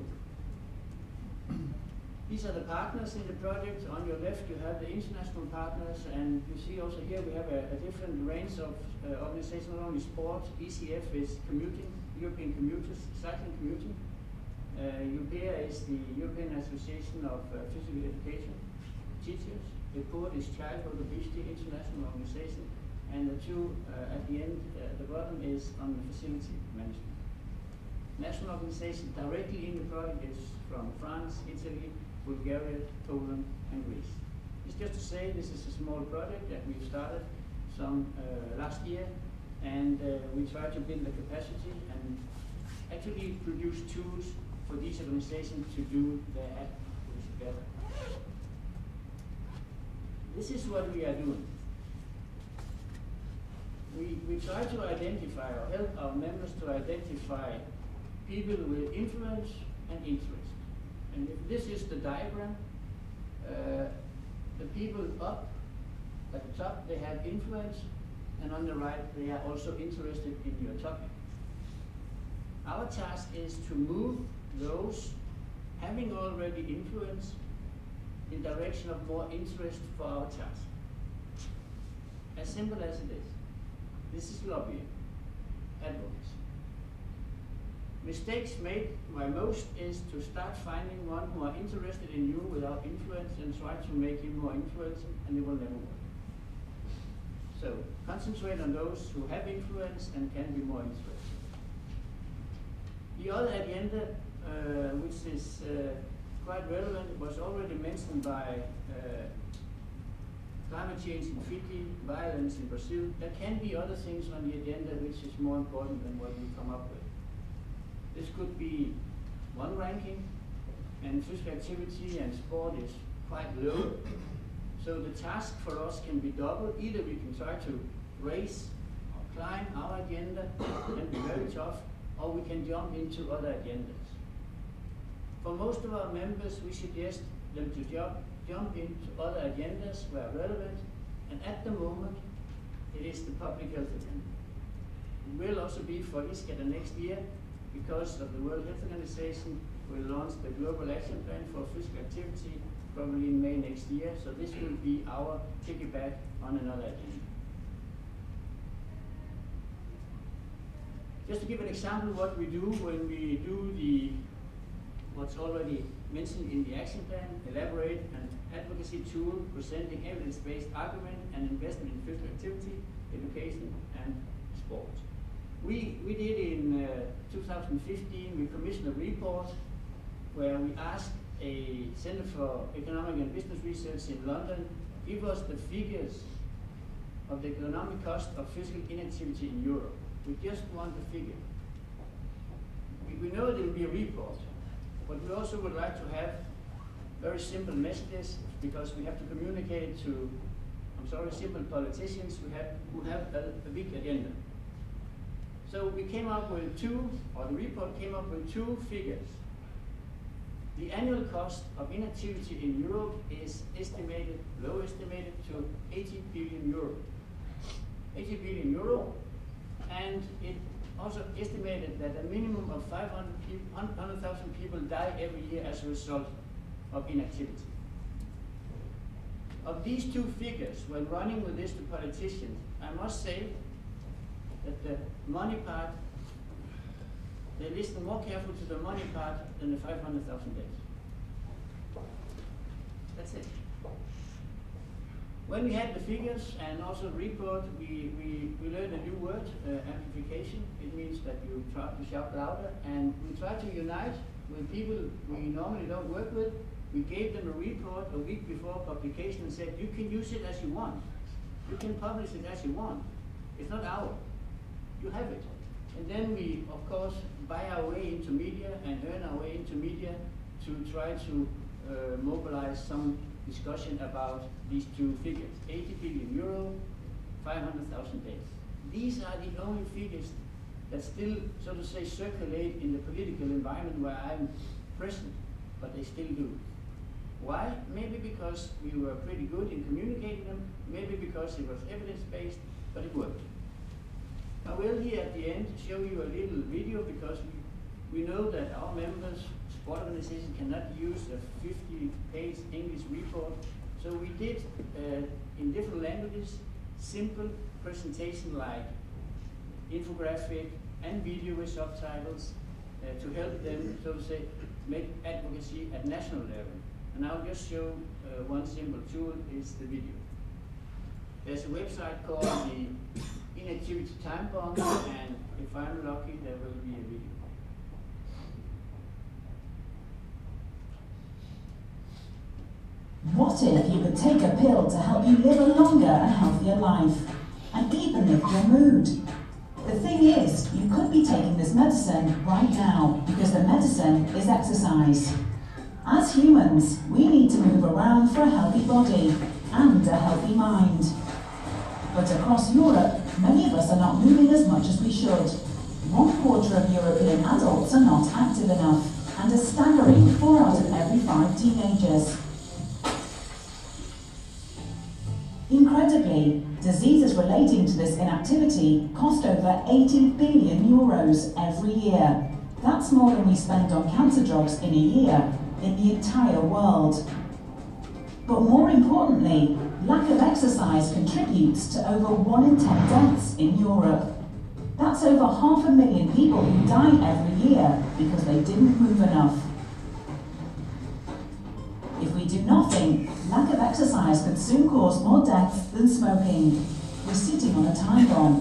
These are the partners in the project. On your left you have the international partners, and you see also here we have a, a different range of uh, organizations, not only sports. E C F is commuting, European Commuters, Cycling Commuting. Uh, U P E A is the European Association of uh, Physical Education Teachers. The Report is Childhood Obesity International Organization, and the two uh, at the end, uh, at the bottom, is on the facility management. National organization directly in the project is from France, Italy, Bulgaria, Poland, and Greece. It's just to say this is a small project that we've started some uh, last year, and uh, we try to build the capacity and actually produce tools for these organizations to do their advocacy better. This is what we are doing. We, we try to identify or help our members to identify people with influence and interest. And if this is the diagram, uh, the people up at the top, they have influence, and on the right, they are also interested in your topic. Our task is to move those having already influence in direction of more interest for our task. As simple as it is. This is lobbying, advocacy. Mistakes made by most is to start finding one who are interested in you without influence and try to make him more influential, and it will never work. So concentrate on those who have influence and can be more interested. The other agenda, uh, which is uh, quite relevant, was already mentioned by uh, climate change in Fiji, violence in Brazil. There can be other things on the agenda which is more important than what we come up with. This could be one ranking, and physical activity and sport is quite low. So the task for us can be double. Either we can try to raise or climb our agenda and be very tough, or we can jump into other agendas. For most of our members, we suggest them to jump, jump into other agendas where relevant, and at the moment, it is the public health agenda. It will also be for I S C A the next year, because of the World Health Organization will launch the Global Action Plan for Physical Activity probably in May next year, so this will be our piggyback on another agenda. Just to give an example of what we do when we do the what's already mentioned in the action plan, elaborate an advocacy tool presenting evidence-based argument and investment in physical activity, education, and sport. We, we did in uh, two thousand fifteen, we commissioned a report where we asked a Center for Economic and Business Research in London give us the figures of the economic cost of physical inactivity in Europe. We just want the figure. We, we know there will be a report, but we also would like to have very simple messages, because we have to communicate to, I'm sorry, simple politicians who have, who have a, a big agenda. So we came up with two, or the report came up with two figures. The annual cost of inactivity in Europe is estimated, low estimated, to eighty billion euro. eighty billion euro, and it also estimated that a minimum of five hundred thousand people die every year as a result of inactivity. Of these two figures, when running with this to politicians, I must say that the money part, they listen more careful to the money part than the five hundred thousand days. That's it. When we had the figures and also the report, we, we, we learned a new word, uh, amplification. It means that you try to shout louder, and we try to unite with people we normally don't work with. We gave them a report a week before publication and said, you can use it as you want. You can publish it as you want. It's not ours. You have it. And then we, of course, buy our way into media and earn our way into media to try to uh, mobilize some discussion about these two figures. eighty billion euro, five hundred thousand days. These are the only figures that still, so to say, circulate in the political environment where I'm present, but they still do. Why? Maybe because we were pretty good in communicating them, maybe because it was evidence-based, but it worked. I will here at the end show you a little video, because we, we know that our members, sport organizations, cannot use a fifty page English report. So we did, uh, in different languages, simple presentation like infographic and video with subtitles uh, to help them, so to say, make advocacy at national level. And I'll just show uh, one simple tool is the video. There's a website called the Inactivity Time Bomb, and if I'm lucky, there will be a video. What if you could take a pill to help you live a longer and healthier life, and even lift your mood? The thing is, you could be taking this medicine right now, because the medicine is exercise. As humans, we need to move around for a healthy body and a healthy mind. But across Europe, many of us are not moving as much as we should. One quarter of European adults are not active enough, and a staggering four out of every five teenagers. Incredibly, diseases relating to this inactivity cost over eighty billion euros every year. That's more than we spend on cancer drugs in a year in the entire world. But more importantly, lack of exercise contributes to over one in ten deaths in Europe. That's over half a million people who die every year because they didn't move enough. If we do nothing, lack of exercise could soon cause more deaths than smoking. We're sitting on a time bomb.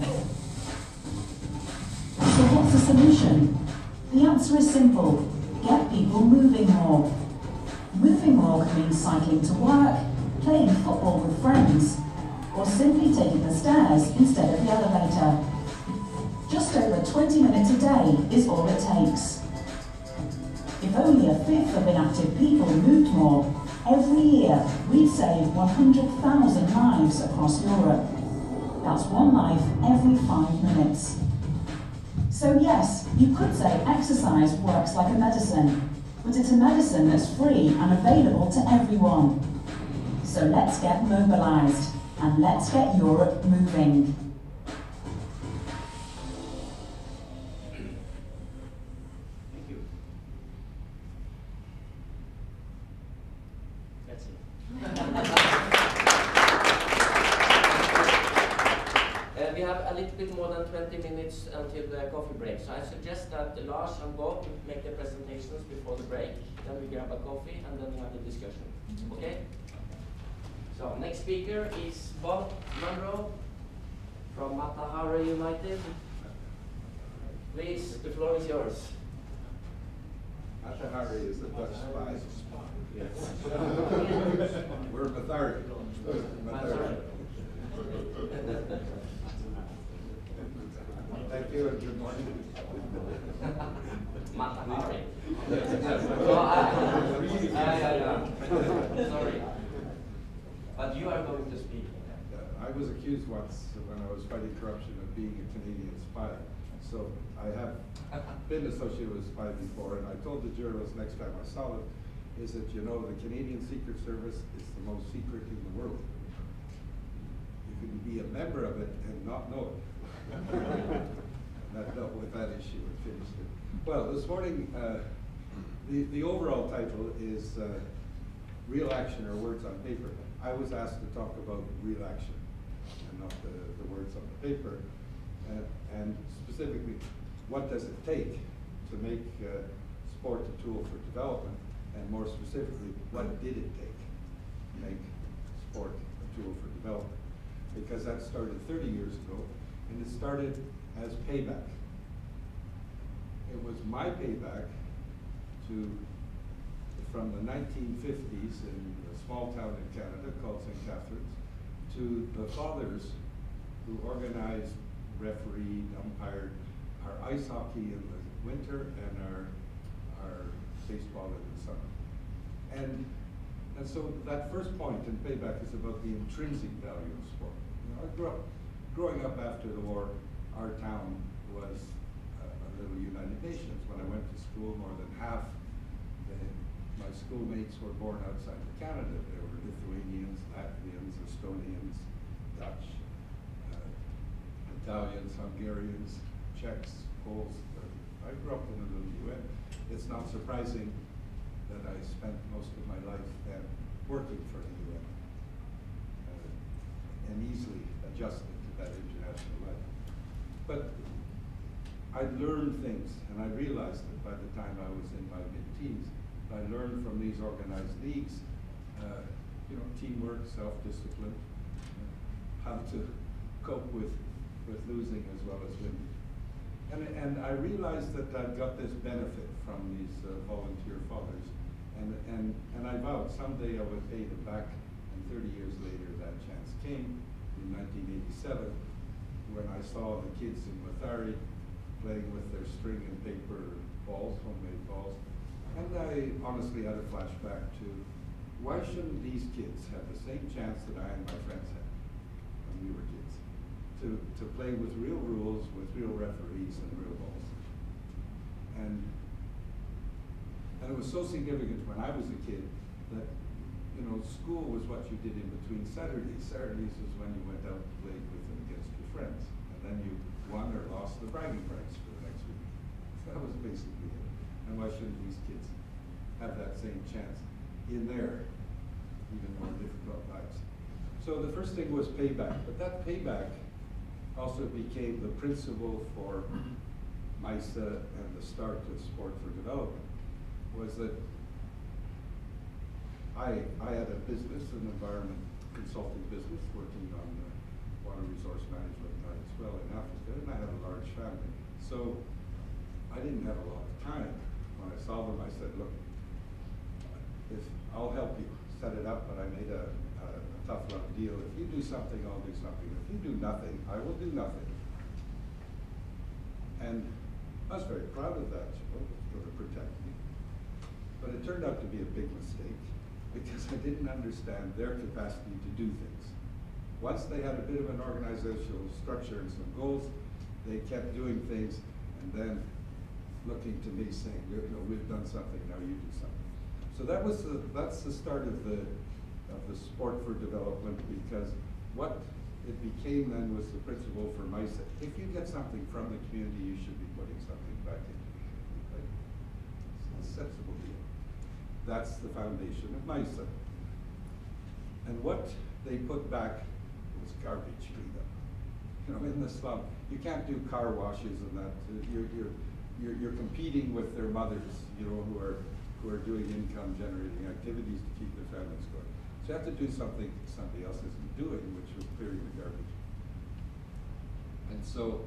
So what's the solution? The answer is simple. Get people moving more. Moving more can mean cycling to work, playing football with friends, or simply taking the stairs instead of the elevator. Just over twenty minutes a day is all it takes. If only a fifth of inactive people moved more, every year we'd save one hundred thousand lives across Europe. That's one life every five minutes. So yes, you could say exercise works like a medicine, but it's a medicine that's free and available to everyone. So let's get mobilized, and let's get Europe moving. Thank you. That's it. Uh, we have a little bit more than twenty minutes until the coffee break, so I suggest that Lars and Bob make their presentations before the break, then we grab a coffee and then we have the discussion. Okay? So, next speaker is Bob Munro from Matahari United. Please, the floor is yours. Matahari is a Dutch spy. Yes. We're Mathari. Mathari. Thank you and good morning. Matahari. So, uh, yeah, yeah, yeah. Sorry. But you are going to speak. Uh, I was accused once when I was fighting corruption of being a Canadian spy. So I have been associated with spy before, and I told the journalist next time I saw them, is that, you know, the Canadian Secret Service is the most secret in the world. You can be a member of it and not know it. And that dealt with that issue and finished it. Well, this morning, uh, the, the overall title is uh, Real Action or Words on Paper. I was asked to talk about real action and not the, the words on the paper. Uh, and specifically, what does it take to make uh, sport a tool for development? And more specifically, what did it take to make sport a tool for development? Because that started thirty years ago, and it started as payback. It was my payback to, from the nineteen fifties in a small town in Canada called Saint Catharines, to the fathers who organized, refereed, umpired our ice hockey in the winter and our, our baseball in the summer. And, and so that first point in payback is about the intrinsic value of sport. You know, I grew up, growing up after the war, our town was a, a little United Nations. When I went to school, more than half the, my schoolmates were born outside of Canada. They were Lithuanians, Latvians, Estonians, Dutch, uh, Italians, Hungarians, Czechs, Poles. I grew up in a little U N. It's not surprising that I spent most of my life then working for the U N uh, and easily adjusted to that international life. But I learned things, and I realized that by the time I was in my mid-teens, I learned from these organized leagues, uh, you know, teamwork, self-discipline, uh, how to cope with, with losing as well as winning. And, and I realized that I got this benefit from these uh, volunteer fathers. And, and, and I vowed someday I would pay them back. And thirty years later, that chance came in nineteen eighty-seven, when I saw the kids in Mathari playing with their string and paper balls, homemade balls. And I honestly had a flashback to, why shouldn't these kids have the same chance that I and my friends had when we were kids? To to, to play with real rules, with real referees and real balls. And, and it was so significant when I was a kid that, you know, school was what you did in between Saturdays. Saturdays was when you went out and played with and against your friends. And then you won or lost the bragging rights for the next week. That was basically it. And why shouldn't these kids have that same chance in their even more difficult lives? So the first thing was payback, but that payback also became the principle for MISA and the start of Sport for Development, was that I, I had a business, an environment consulting business, working on uh, water resource management as well in Africa, and I had a large family. So I didn't have a lot of time. When I saw them, I said, look, if I'll help you set it up, but I made a, a, a tough love deal. If you do something, I'll do something. If you do nothing, I will do nothing. And I was very proud of that, you know, to protect me. But it turned out to be a big mistake because I didn't understand their capacity to do things. Once they had a bit of an organizational structure and some goals, they kept doing things and then looking to me saying, you know, we've done something, now you do something. So that was the, that's the start of the, of the Sport for Development, because what it became then was the principle for MISA. If you get something from the community, you should be putting something back into the community. Right? It's a sensible deal. That's the foundation of MISA. And what they put back was garbage cleanup. You know, in the slum, you can't do car washes and that. You're, you're, you're, you're competing with their mothers, you know, who are who are doing income-generating activities to keep their families going. So you have to do something somebody else isn't doing, which was clearing the garbage. And so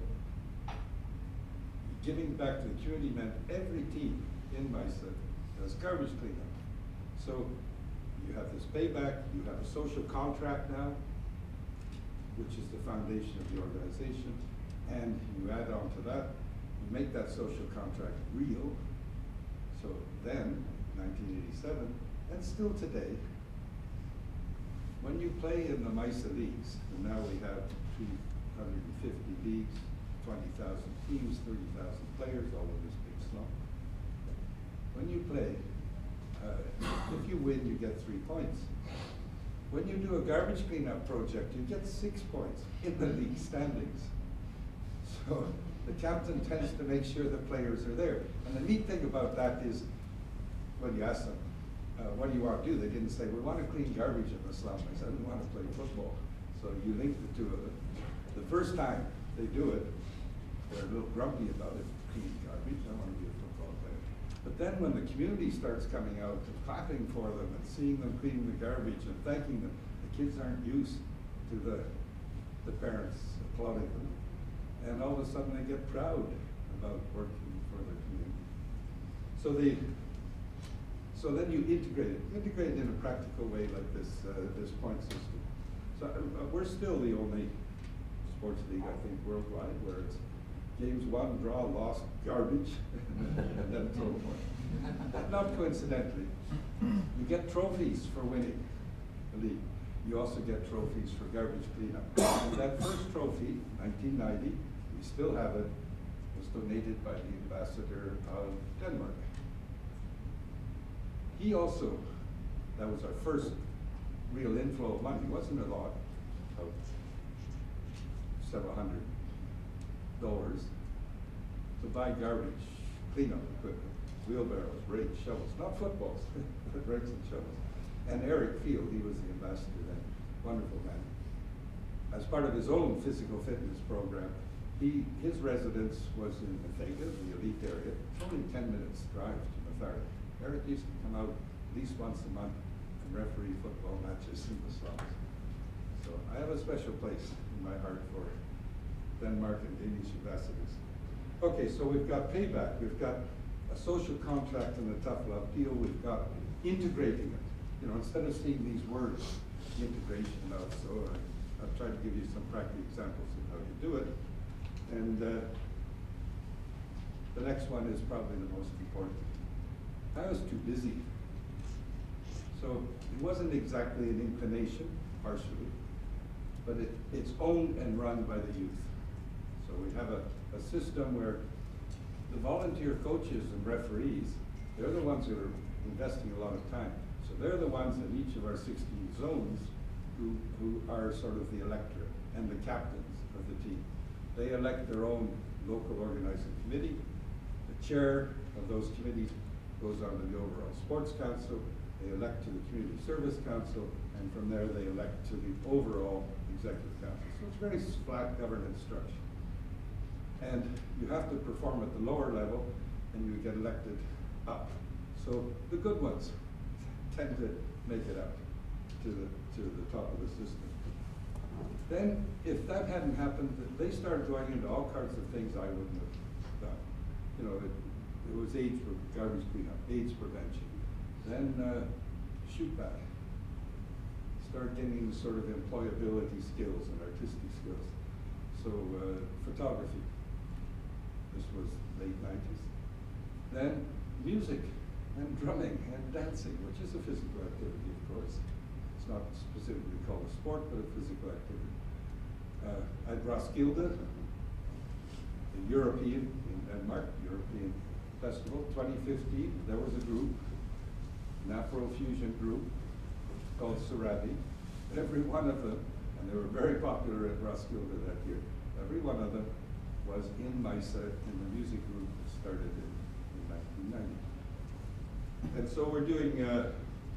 giving back to the community meant every team in MISA does garbage cleanup. So you have this payback, you have a social contract now, which is the foundation of the organization, and you add on to that, you make that social contract real. So then, nineteen eighty-seven, and still today, when you play in the MISA leagues, and now we have two hundred fifty leagues, twenty thousand teams, thirty thousand players, all of this big slump. When you play, uh, if you win, you get three points. When you do a garbage cleanup project, you get six points in the league standings. So the captain tends to make sure the players are there. And the neat thing about that is, when you ask them, uh, what do you want to do? They didn't say, we want to clean garbage in the slum. They said, we want to play football. So you link the two of them. The first time they do it, they're a little grumpy about it, clean garbage, I want to be a football player. But then when the community starts coming out and clapping for them and seeing them cleaning the garbage and thanking them, the kids aren't used to the, the parents applauding them. And all of a sudden they get proud about working for the community. So the, so then you integrate it, integrate it in a practical way like this, uh, this point system. So uh, we're still the only sports league, I think, worldwide, where it's games won, draw, lost, garbage, and then total point. Not coincidentally, you get trophies for winning the league. You also get trophies for garbage cleanup. And that first trophy, nineteen ninety, we still have it, was donated by the ambassador of Denmark. He also, that was our first real inflow of money. It wasn't a lot, of several hundred dollars to buy garbage cleanup equipment, wheelbarrows, rakes, shovels, not footballs, but rakes and shovels. And Eric Field, he was the ambassador then, wonderful man. As part of his own physical fitness program, he, his residence was in Mathega, the elite area. It's only ten minutes drive to Mathara. Eric used to come out at least once a month and referee football matches in the slums. So I have a special place in my heart for Denmark and Danish ambassadors. Okay, so we've got payback, we've got a social contract and a tough love deal, we've got integrating it. You know, instead of seeing these words, integration of, so I, I've tried to give you some practical examples of how you do it. And uh, the next one is probably the most important. I was too busy. So it wasn't exactly an inclination, partially. but it, it's owned and run by the youth. So we have a, a system where the volunteer coaches and referees, they're the ones who are investing a lot of time. So they're the ones in each of our sixteen zones who, who are sort of the electorate and the captains of the team. They elect their own local organizing committee. The chair of those committees goes on to the overall sports council. They elect to the community service council, and from there they elect to the overall executive council. So it's a very flat governance structure. And you have to perform at the lower level, and you get elected up. So the good ones tend to make it up to the, to the top of the system. Then, if that hadn't happened, they started going into all kinds of things I wouldn't have done. You know, it, it was AIDS for garbage cleanup, AIDS prevention. Then uh, shoot back. Start getting sort of employability skills and artistic skills. So uh, photography. This was late nineties. Then music and drumming and dancing, which is a physical activity, of course. It's not specifically called a sport, but a physical activity. Uh, at Roskilde, the European, in Denmark, European Festival, twenty fifteen, there was a group, an Afrofusion group called Sarabi. Every one of them, and they were very popular at Roskilde that year, every one of them was in MISA in the music group that started in, in nineteen ninety. And so we're doing uh,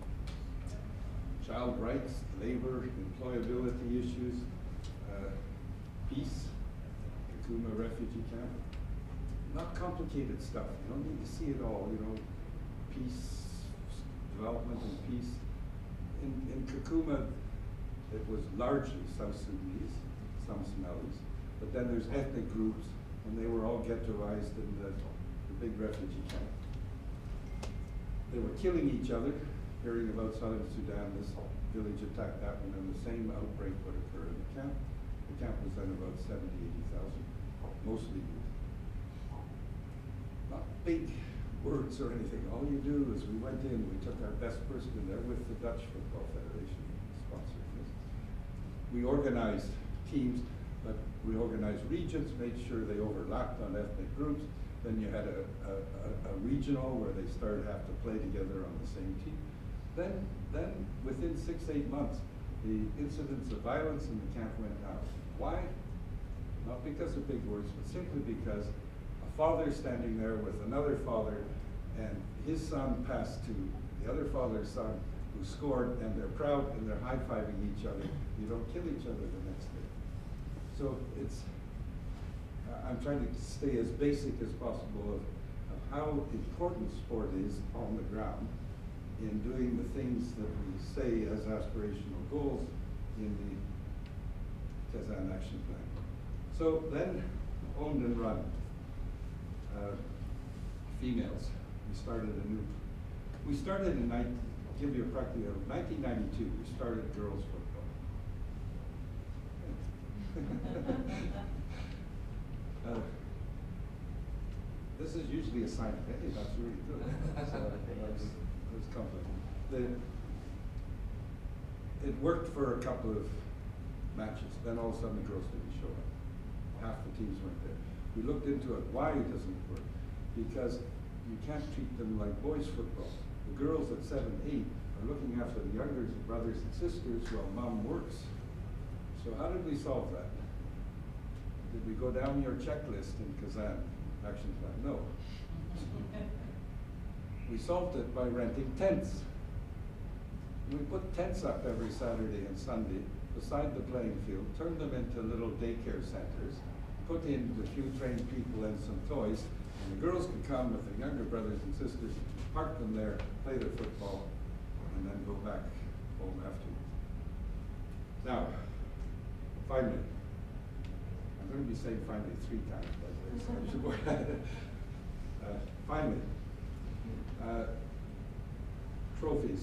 child rights, labor, employability issues, uh, peace, Kakuma refugee camp. Not complicated stuff. You don't need to see it all, you know, peace, development and peace. In, in Kakuma, it was largely South Sudanese, some Somalis, but then there's ethnic groups, and they were all ghettoized in the, the big refugee camp. They were killing each other, hearing about Southern Sudan, this village attacked that one, and the same outbreak would occur in the camp. The camp was then about seventy, eighty thousand, mostly youth. Not big words or anything. All you do is we went in, we took our best person in there with the Dutch Football Federation sponsored this. We organized teams, but we organized regions, made sure they overlapped on ethnic groups. Then you had a, a, a, a regional where they started to have to play together on the same team. Then, then within six, eight months, the incidents of violence in the camp went down. Why? Not because of big words, but simply because a father standing there with another father, and his son passed to the other father's son who scored, and they're proud and they're high-fiving each other. You don't kill each other the next day. So it's, I'm trying to stay as basic as possible of, of how important sport is on the ground in doing the things that we say as aspirational goals in the Kazan Action Plan. So then, owned and run. Uh, females, we started a new, we started in, I'll give you a practical, nineteen ninety-two, we started girls football. Uh, this is usually a sign of, hey, that's really good. So that's, that's complicated. The, it worked for a couple of matches. Then all of a sudden the girls didn't show up. Half the teams weren't there. We looked into it. Why doesn't it work? Because you can't treat them like boys football. The girls at seven, eight are looking after the younger brothers and sisters while mom works. So how did we solve that? Did we go down your checklist in Kazan Action Plan? No. We solved it by renting tents. We put tents up every Saturday and Sunday beside the playing field, turned them into little daycare centers, put in a few trained people and some toys, and the girls could come with their younger brothers and sisters, park them there, play their football, and then go back home afterwards. Now, finally, I'm going to be saying finally three times, by the way, so I should work at it. Uh, finally, uh, trophies.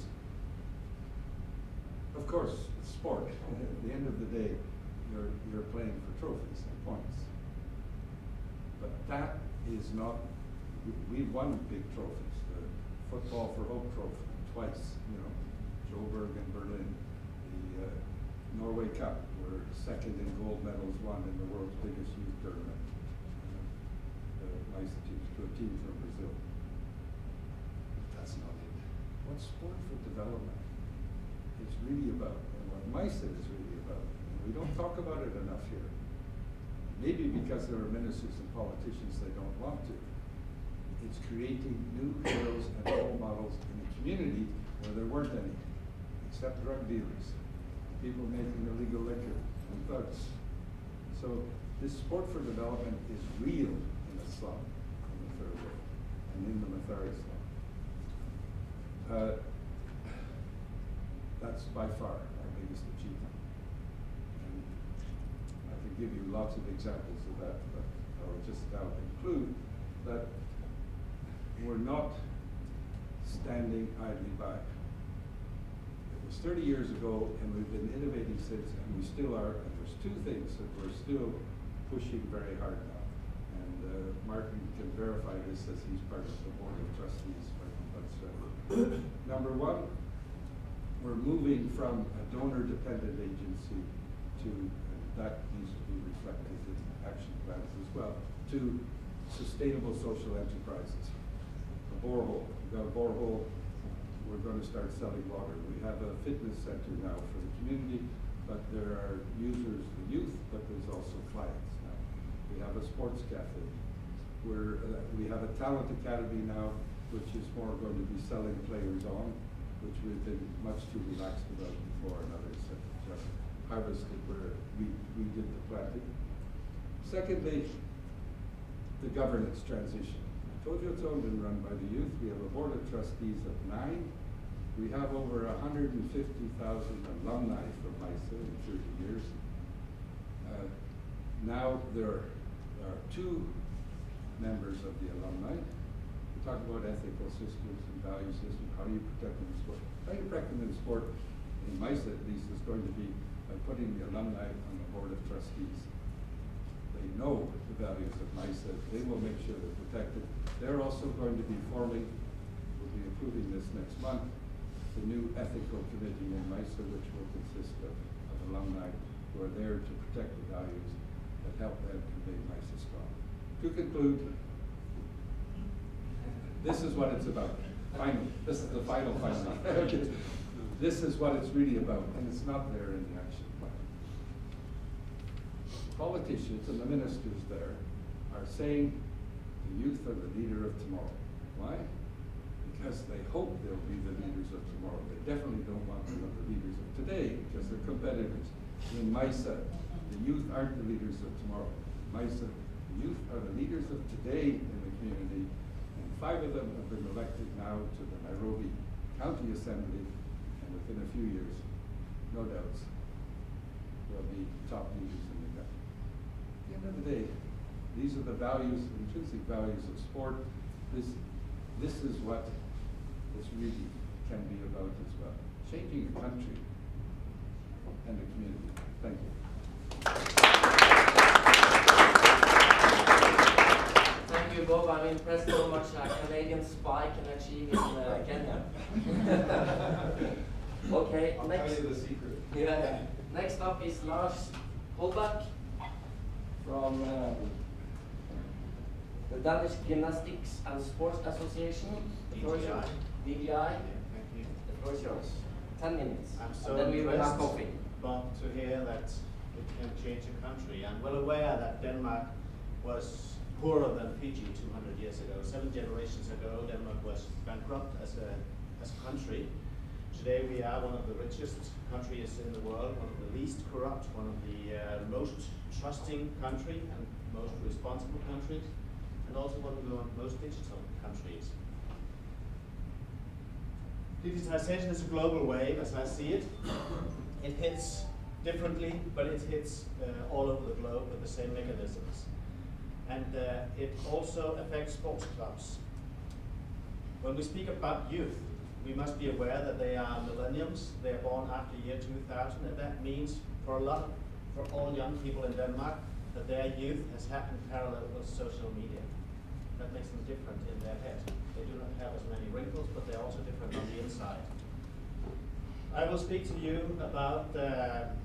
Of course, it's sport. At the end of the day, you're, you're playing for trophies and points. But that is not, we, we've won big trophies. The Football for Hope trophy, twice, you know, Joburg and Berlin. The uh, Norway Cup, we're second in gold medals won in the world's biggest youth tournament. Uh, nice team, to a team from Brazil. That's not it. What sport for development is really about, and what MISA is really about, and we don't talk about it enough here. Maybe because there are ministers and politicians they don't want to. It's creating new heroes and role models in a community where there weren't any, except drug dealers, people making illegal liquor, and thugs. So this sport for development is real in the slum, in the third world, and in the Mathare slum. Uh, that's by far our biggest achievement. And I could give you lots of examples of that, but I'll just now include that we're not standing idly by. It was thirty years ago, and we've been innovating since, and we still are, and there's two things that we're still pushing very hard now. And uh, Martin can verify this as he's part of the board of trustees. But, uh, number one, we're moving from a donor-dependent agency to, and that needs to be reflected in action plans as well, to sustainable social enterprises. A borehole, we've got a borehole, we're going to start selling water. We have a fitness center now for the community, but there are users, the youth, but there's also clients now. We have a sports cafe. We're, uh, we have a talent academy now, which is more going to be selling players on, which we've been much too relaxed about before, and others have just harvested where we, we did the planting. Secondly, the governance transition. I told you it's owned and run by the youth. We have a board of trustees of nine. We have over one hundred fifty thousand alumni from MISA in thirty years. Uh, now there are two members of the alumni. We talk about ethical systems and value systems. How do you protect them in sport? How do you protect them in sport, in MISA at least, is going to be by putting the alumni on the board of trustees. They know the values of MISA. They will make sure they're protected. They're also going to be forming, we'll be approving this next month, the new ethical committee in MISA, which will consist of, of alumni who are there to protect the values that help them to make MISA strong. To conclude, this is what it's about. Finally, this is the final final. This is what it's really about, and it's not there in the action plan. Politicians and the ministers there are saying the youth are the leader of tomorrow. Why? Because they hope they'll be the leaders of tomorrow. They definitely don't want them to be the leaders of today, because they're competitors. In MISA, the youth aren't the leaders of tomorrow. MISA, the youth are the leaders of today in the community, and five of them have been elected now to the Nairobi County Assembly, and within a few years, no doubts, they'll be top leaders in the country. At the end of the day, these are the values, intrinsic values of sport. This, this is what this really can be about as well. Changing a country and a community. Thank you. Thank you, Bob. I'm impressed how much a Canadian spy can achieve in uh, Kenya. Okay, I'll next. tell you the secret. Yeah. Next up is Lars Holbach from uh, the Danish Gymnastics and Sports Association. The floor is yours. D G I. Thank you. The floor is yours. Ten minutes. I'm so and then we will have impressed, coffee. But to hear that it can change a country. I'm well aware that Denmark was poorer than Fiji two hundred years ago. Seven generations ago, Denmark was bankrupt as a, as a country. Today we are one of the richest countries in the world, one of the least corrupt, one of the uh, most trusting country and most responsible countries, and also one of the most digital countries. Digitization is a global wave, as I see it. It hits differently, but it hits uh, all over the globe with the same mechanisms. And uh, it also affects sports clubs. When we speak about youth, we must be aware that they are millenniums. They are born after year two thousand, and that means for a lot, for all young people in Denmark, that their youth has happened parallel with social media. That makes them different in their head. They do not have as many wrinkles, but they're also different on the inside. I will speak to you about uh,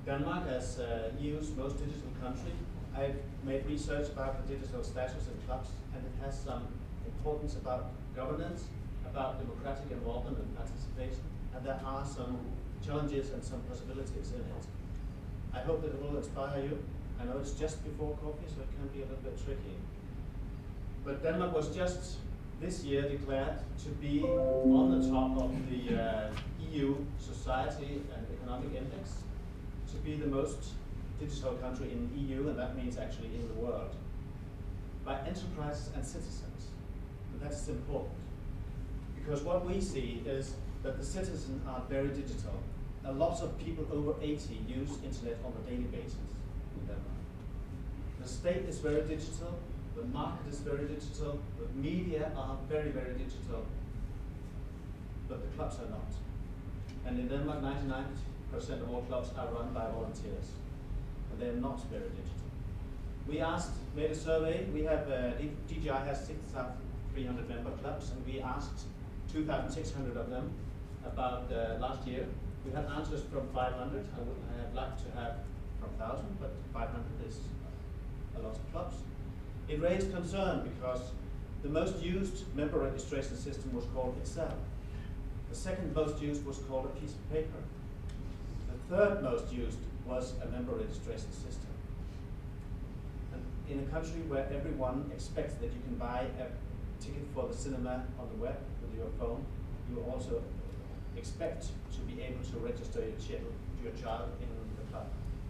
Denmark, as uh, E U's most digital country, I've made research about the digital status in clubs, and it has some importance about governance, about democratic involvement and participation, and there are some challenges and some possibilities in it. I hope that it will inspire you. I know it's just before coffee, so it can be a little bit tricky. But Denmark was just this year declared to be on the top of the uh, E U Society and Economic Index, to be the most digital country in the E U, and that means actually in the world, by enterprises and citizens. And that's important, because what we see is that the citizens are very digital. A lot of people over eighty use internet on a daily basis in Denmark. The state is very digital, the market is very digital, the media are very, very digital, but the clubs are not. And in Denmark, ninety-nine percent of all clubs are run by volunteers, and they're not very digital. We asked, made a survey. We have, uh, D G I has six thousand three hundred member clubs, and we asked two thousand six hundred of them about uh, last year. We had answers from five hundred. I would have liked to have from one thousand, but five hundred is a lot of clubs. It raised concern because the most used member registration system was called Excel. The second most used was called a piece of paper. The third most used was a member registration system. And in a country where everyone expects that you can buy a ticket for the cinema on the web with your phone, you also expect to be able to register your child, your child in the club.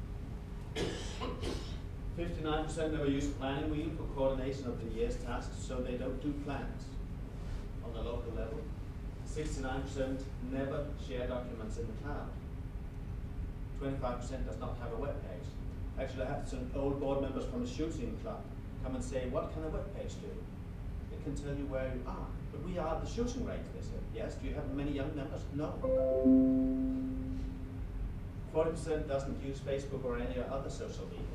fifty-nine percent never use planning wheel for coordination of the year's tasks, so they don't do plans on the local level. sixty-nine percent never share documents in the cloud. twenty-five percent does not have a web page. Actually, I had some old board members from a shooting club come and say, what can a web page do? It can tell you where you are. But we are at the shooting range, they said. Yes, do you have many young members? No. forty percent doesn't use Facebook or any other social media.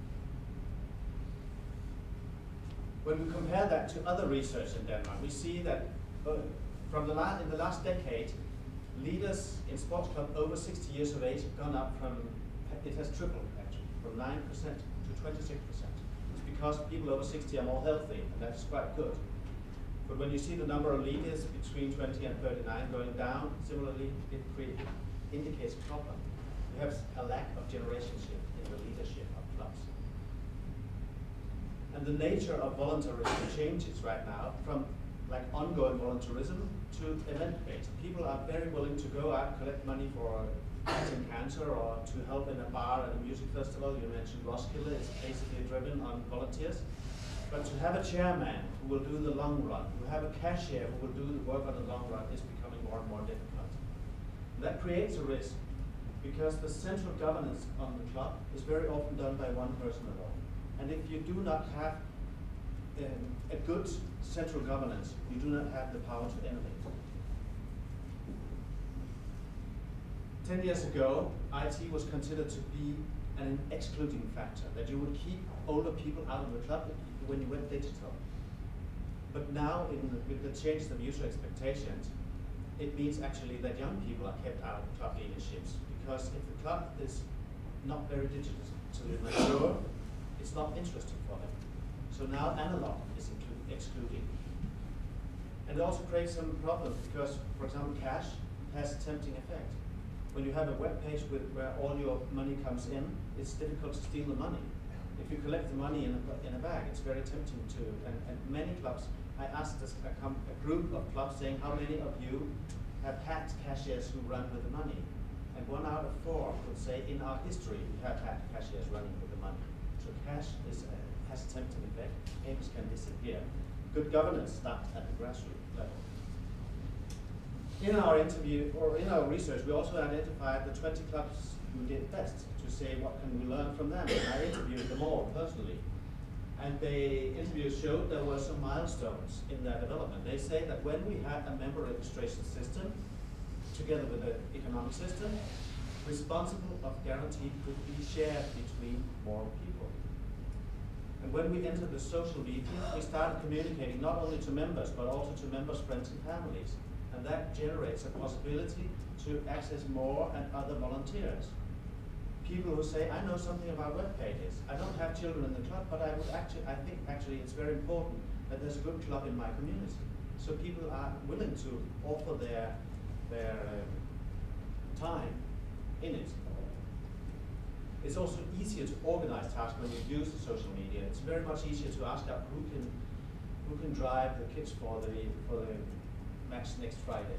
When we compare that to other research in Denmark, we see that uh, from the last, in the last decade, leaders in sports clubs over sixty years of age have gone up from, it has tripled actually, from nine percent to twenty-six percent. It's because people over sixty are more healthy, and that's quite good. But when you see the number of leaders between twenty and thirty-nine going down, similarly, it indicates a problem. We have a lack of generationship in the leadership of clubs. And the nature of voluntarism changes right now from like ongoing voluntarism to event-based. People are very willing to go out, collect money for fighting cancer or to help in a bar at a music festival. You mentioned Roskilde, it's basically driven on volunteers. But to have a chairman who will do the long run, who have a cashier who will do the work on the long run is becoming more and more difficult. That creates a risk because the central governance on the club is very often done by one person alone. And if you do not have um, a good central governance, you do not have the power to innovate. Ten years ago, I T was considered to be an excluding factor, that you would keep older people out of the club when you went digital. But now, in the, with the changes of user expectations, it means actually that young people are kept out of club leaderships, because if the club is not very digitally mature, it's not interesting for them. So now analog is excluding. And it also creates some problems because, for example, cash has a tempting effect. When you have a web page with, where all your money comes in, it's difficult to steal the money. If you collect the money in a, in a bag, it's very tempting to, and, and many clubs, I asked this, a, a group of clubs saying, how many of you have had cashiers who run with the money? And one out of four would say, in our history, we have had cashiers running with the money. So cash is a, has a tempting effect, payments can disappear. Good governance starts at the grassroots level. In our interview, or in our research, we also identified the twenty clubs who did best to say what can we learn from them. And I interviewed them all personally. And the interview showed there were some milestones in their development. They say that when we had a member registration system, together with the economic system, responsible of guarantee could be shared between more people. And when we entered the social media, we started communicating not only to members, but also to members' friends and families. And that generates a possibility to access more and other volunteers. people who say, I know something about web pages. I don't have children in the club, but I would actually, I think actually it's very important that there's a good club in my community. So people are willing to offer their, their um, time in it. It's also easier to organize tasks when you use the social media. It's very much easier to ask up who can, who can drive the kids for the, for the match next Friday.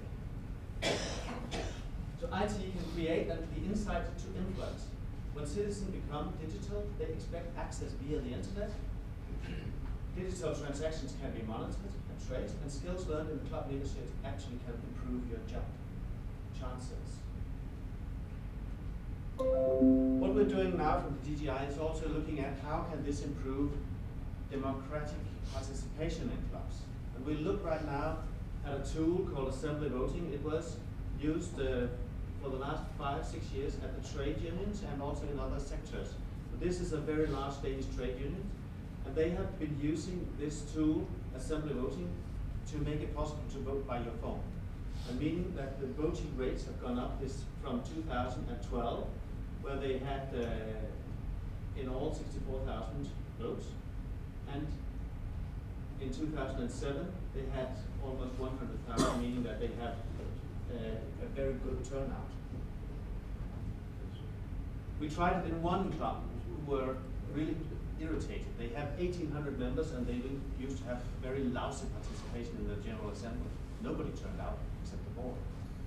So I T can create and the insight to influence. When citizens become digital, they expect access via the internet. Digital transactions can be monitored and traced, and skills learned in the club leadership actually can improve your job chances. What we're doing now from the D G I is also looking at how can this improve democratic participation in clubs. And we look right now at a tool called assembly voting. It was used uh, for the last five, six years at the trade unions and also in other sectors. But this is a very large Danish trade union, and they have been using this tool, assembly voting, to make it possible to vote by your phone. And meaning that the voting rates have gone up this from two thousand twelve, where they had uh, in all sixty-four thousand votes, and in two thousand seven they had almost one hundred thousand, meaning that they had uh, a very good turnout. We tried it in one club who were really irritated. They have eighteen hundred members and they used to have very lousy participation in the General Assembly. Nobody turned out except the board.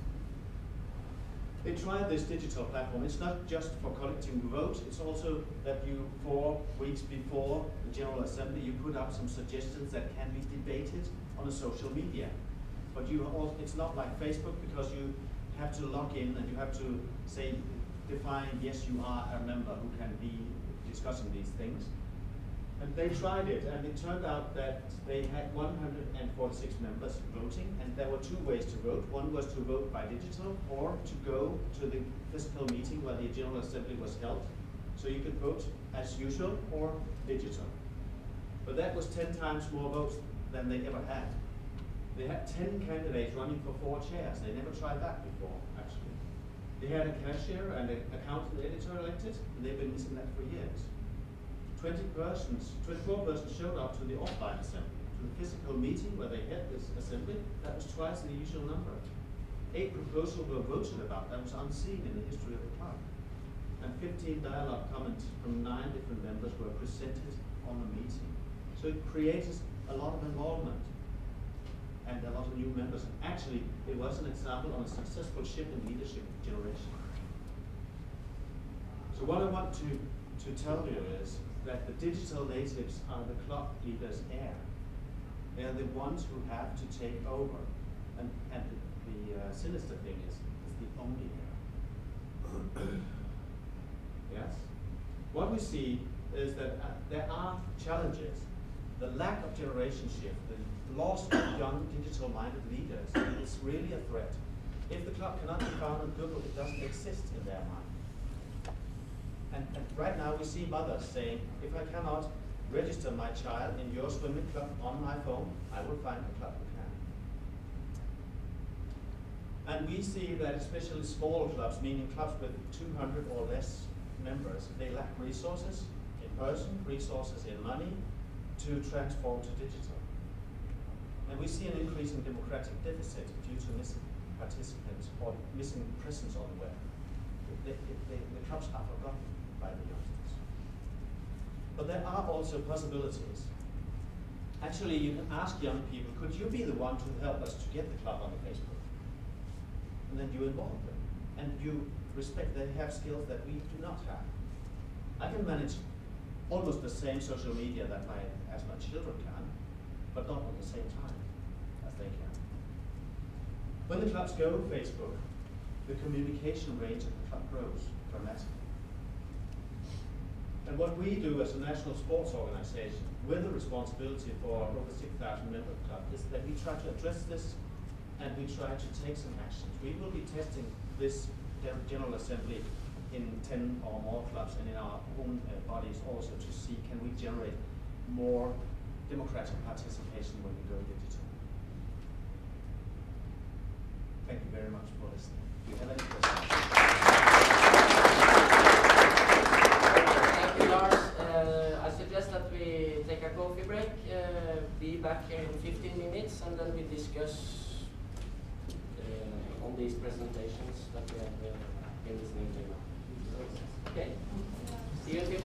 They tried this digital platform. It's not just for collecting votes, it's also that you, four weeks before the General Assembly, you put up some suggestions that can be debated on a social media. But you also, it's not like Facebook, because you have to log in and you have to say, define, yes, you are a member who can be discussing these things. And they tried it, and it turned out that they had one hundred forty-six members voting, and there were two ways to vote. One was to vote by digital, or to go to the physical meeting where the General Assembly was held. So you could vote as usual or digital. But that was ten times more votes than they ever had. They had ten candidates running for four chairs. They never tried that before, actually. They had a cashier and an accountant editor elected, and they've been missing that for years. twenty persons, twenty-four persons showed up to the offline assembly, to the physical meeting where they had this assembly. That was twice the usual number. Eight proposals were voted about. That was unseen in the history of the club. And fifteen dialogue comments from nine different members were presented on the meeting. So it created a lot of involvement and a lot of new members. And actually, it was an example of a successful shift in leadership generation. So what I want to, to tell you is that the digital natives are the club leaders' heir. They are the ones who have to take over. And, and the, the uh, sinister thing is, it's the only heir. Yes? What we see is that uh, there are challenges. The lack of generation shift, the loss of young digital-minded leaders is really a threat. If the club cannot be found on Google, it doesn't exist in their mind. And, and right now we see mothers saying, if I cannot register my child in your swimming club on my phone, I will find a club who can. And we see that especially small clubs, meaning clubs with two hundred or less members, they lack resources in person, resources in money to transform to digital. And we see an increasing democratic deficit due to missing participants or missing presence on the web. The, the, the clubs are forgotten by the youngsters. But there are also possibilities. Actually, you can ask young people, could you be the one to help us to get the club on Facebook? And then you involve them. And you respect they have skills that we do not have. I can manage almost the same social media that my, as my children can, but not at the same time as they can. When the clubs go Facebook, the communication range of the club grows dramatically. And what we do as a national sports organization, with a responsibility for over six thousand member club, is that we try to address this and we try to take some actions. We will be testing this General Assembly in ten or more clubs and in our own uh, bodies also to see can we generate more democratic participation when we go digital. Thank you very much for listening. Do you have any questions? coffee break. Uh, be back in fifteen minutes, and then we discuss uh, on these presentations that we have uh, been listening to. So, okay. See you in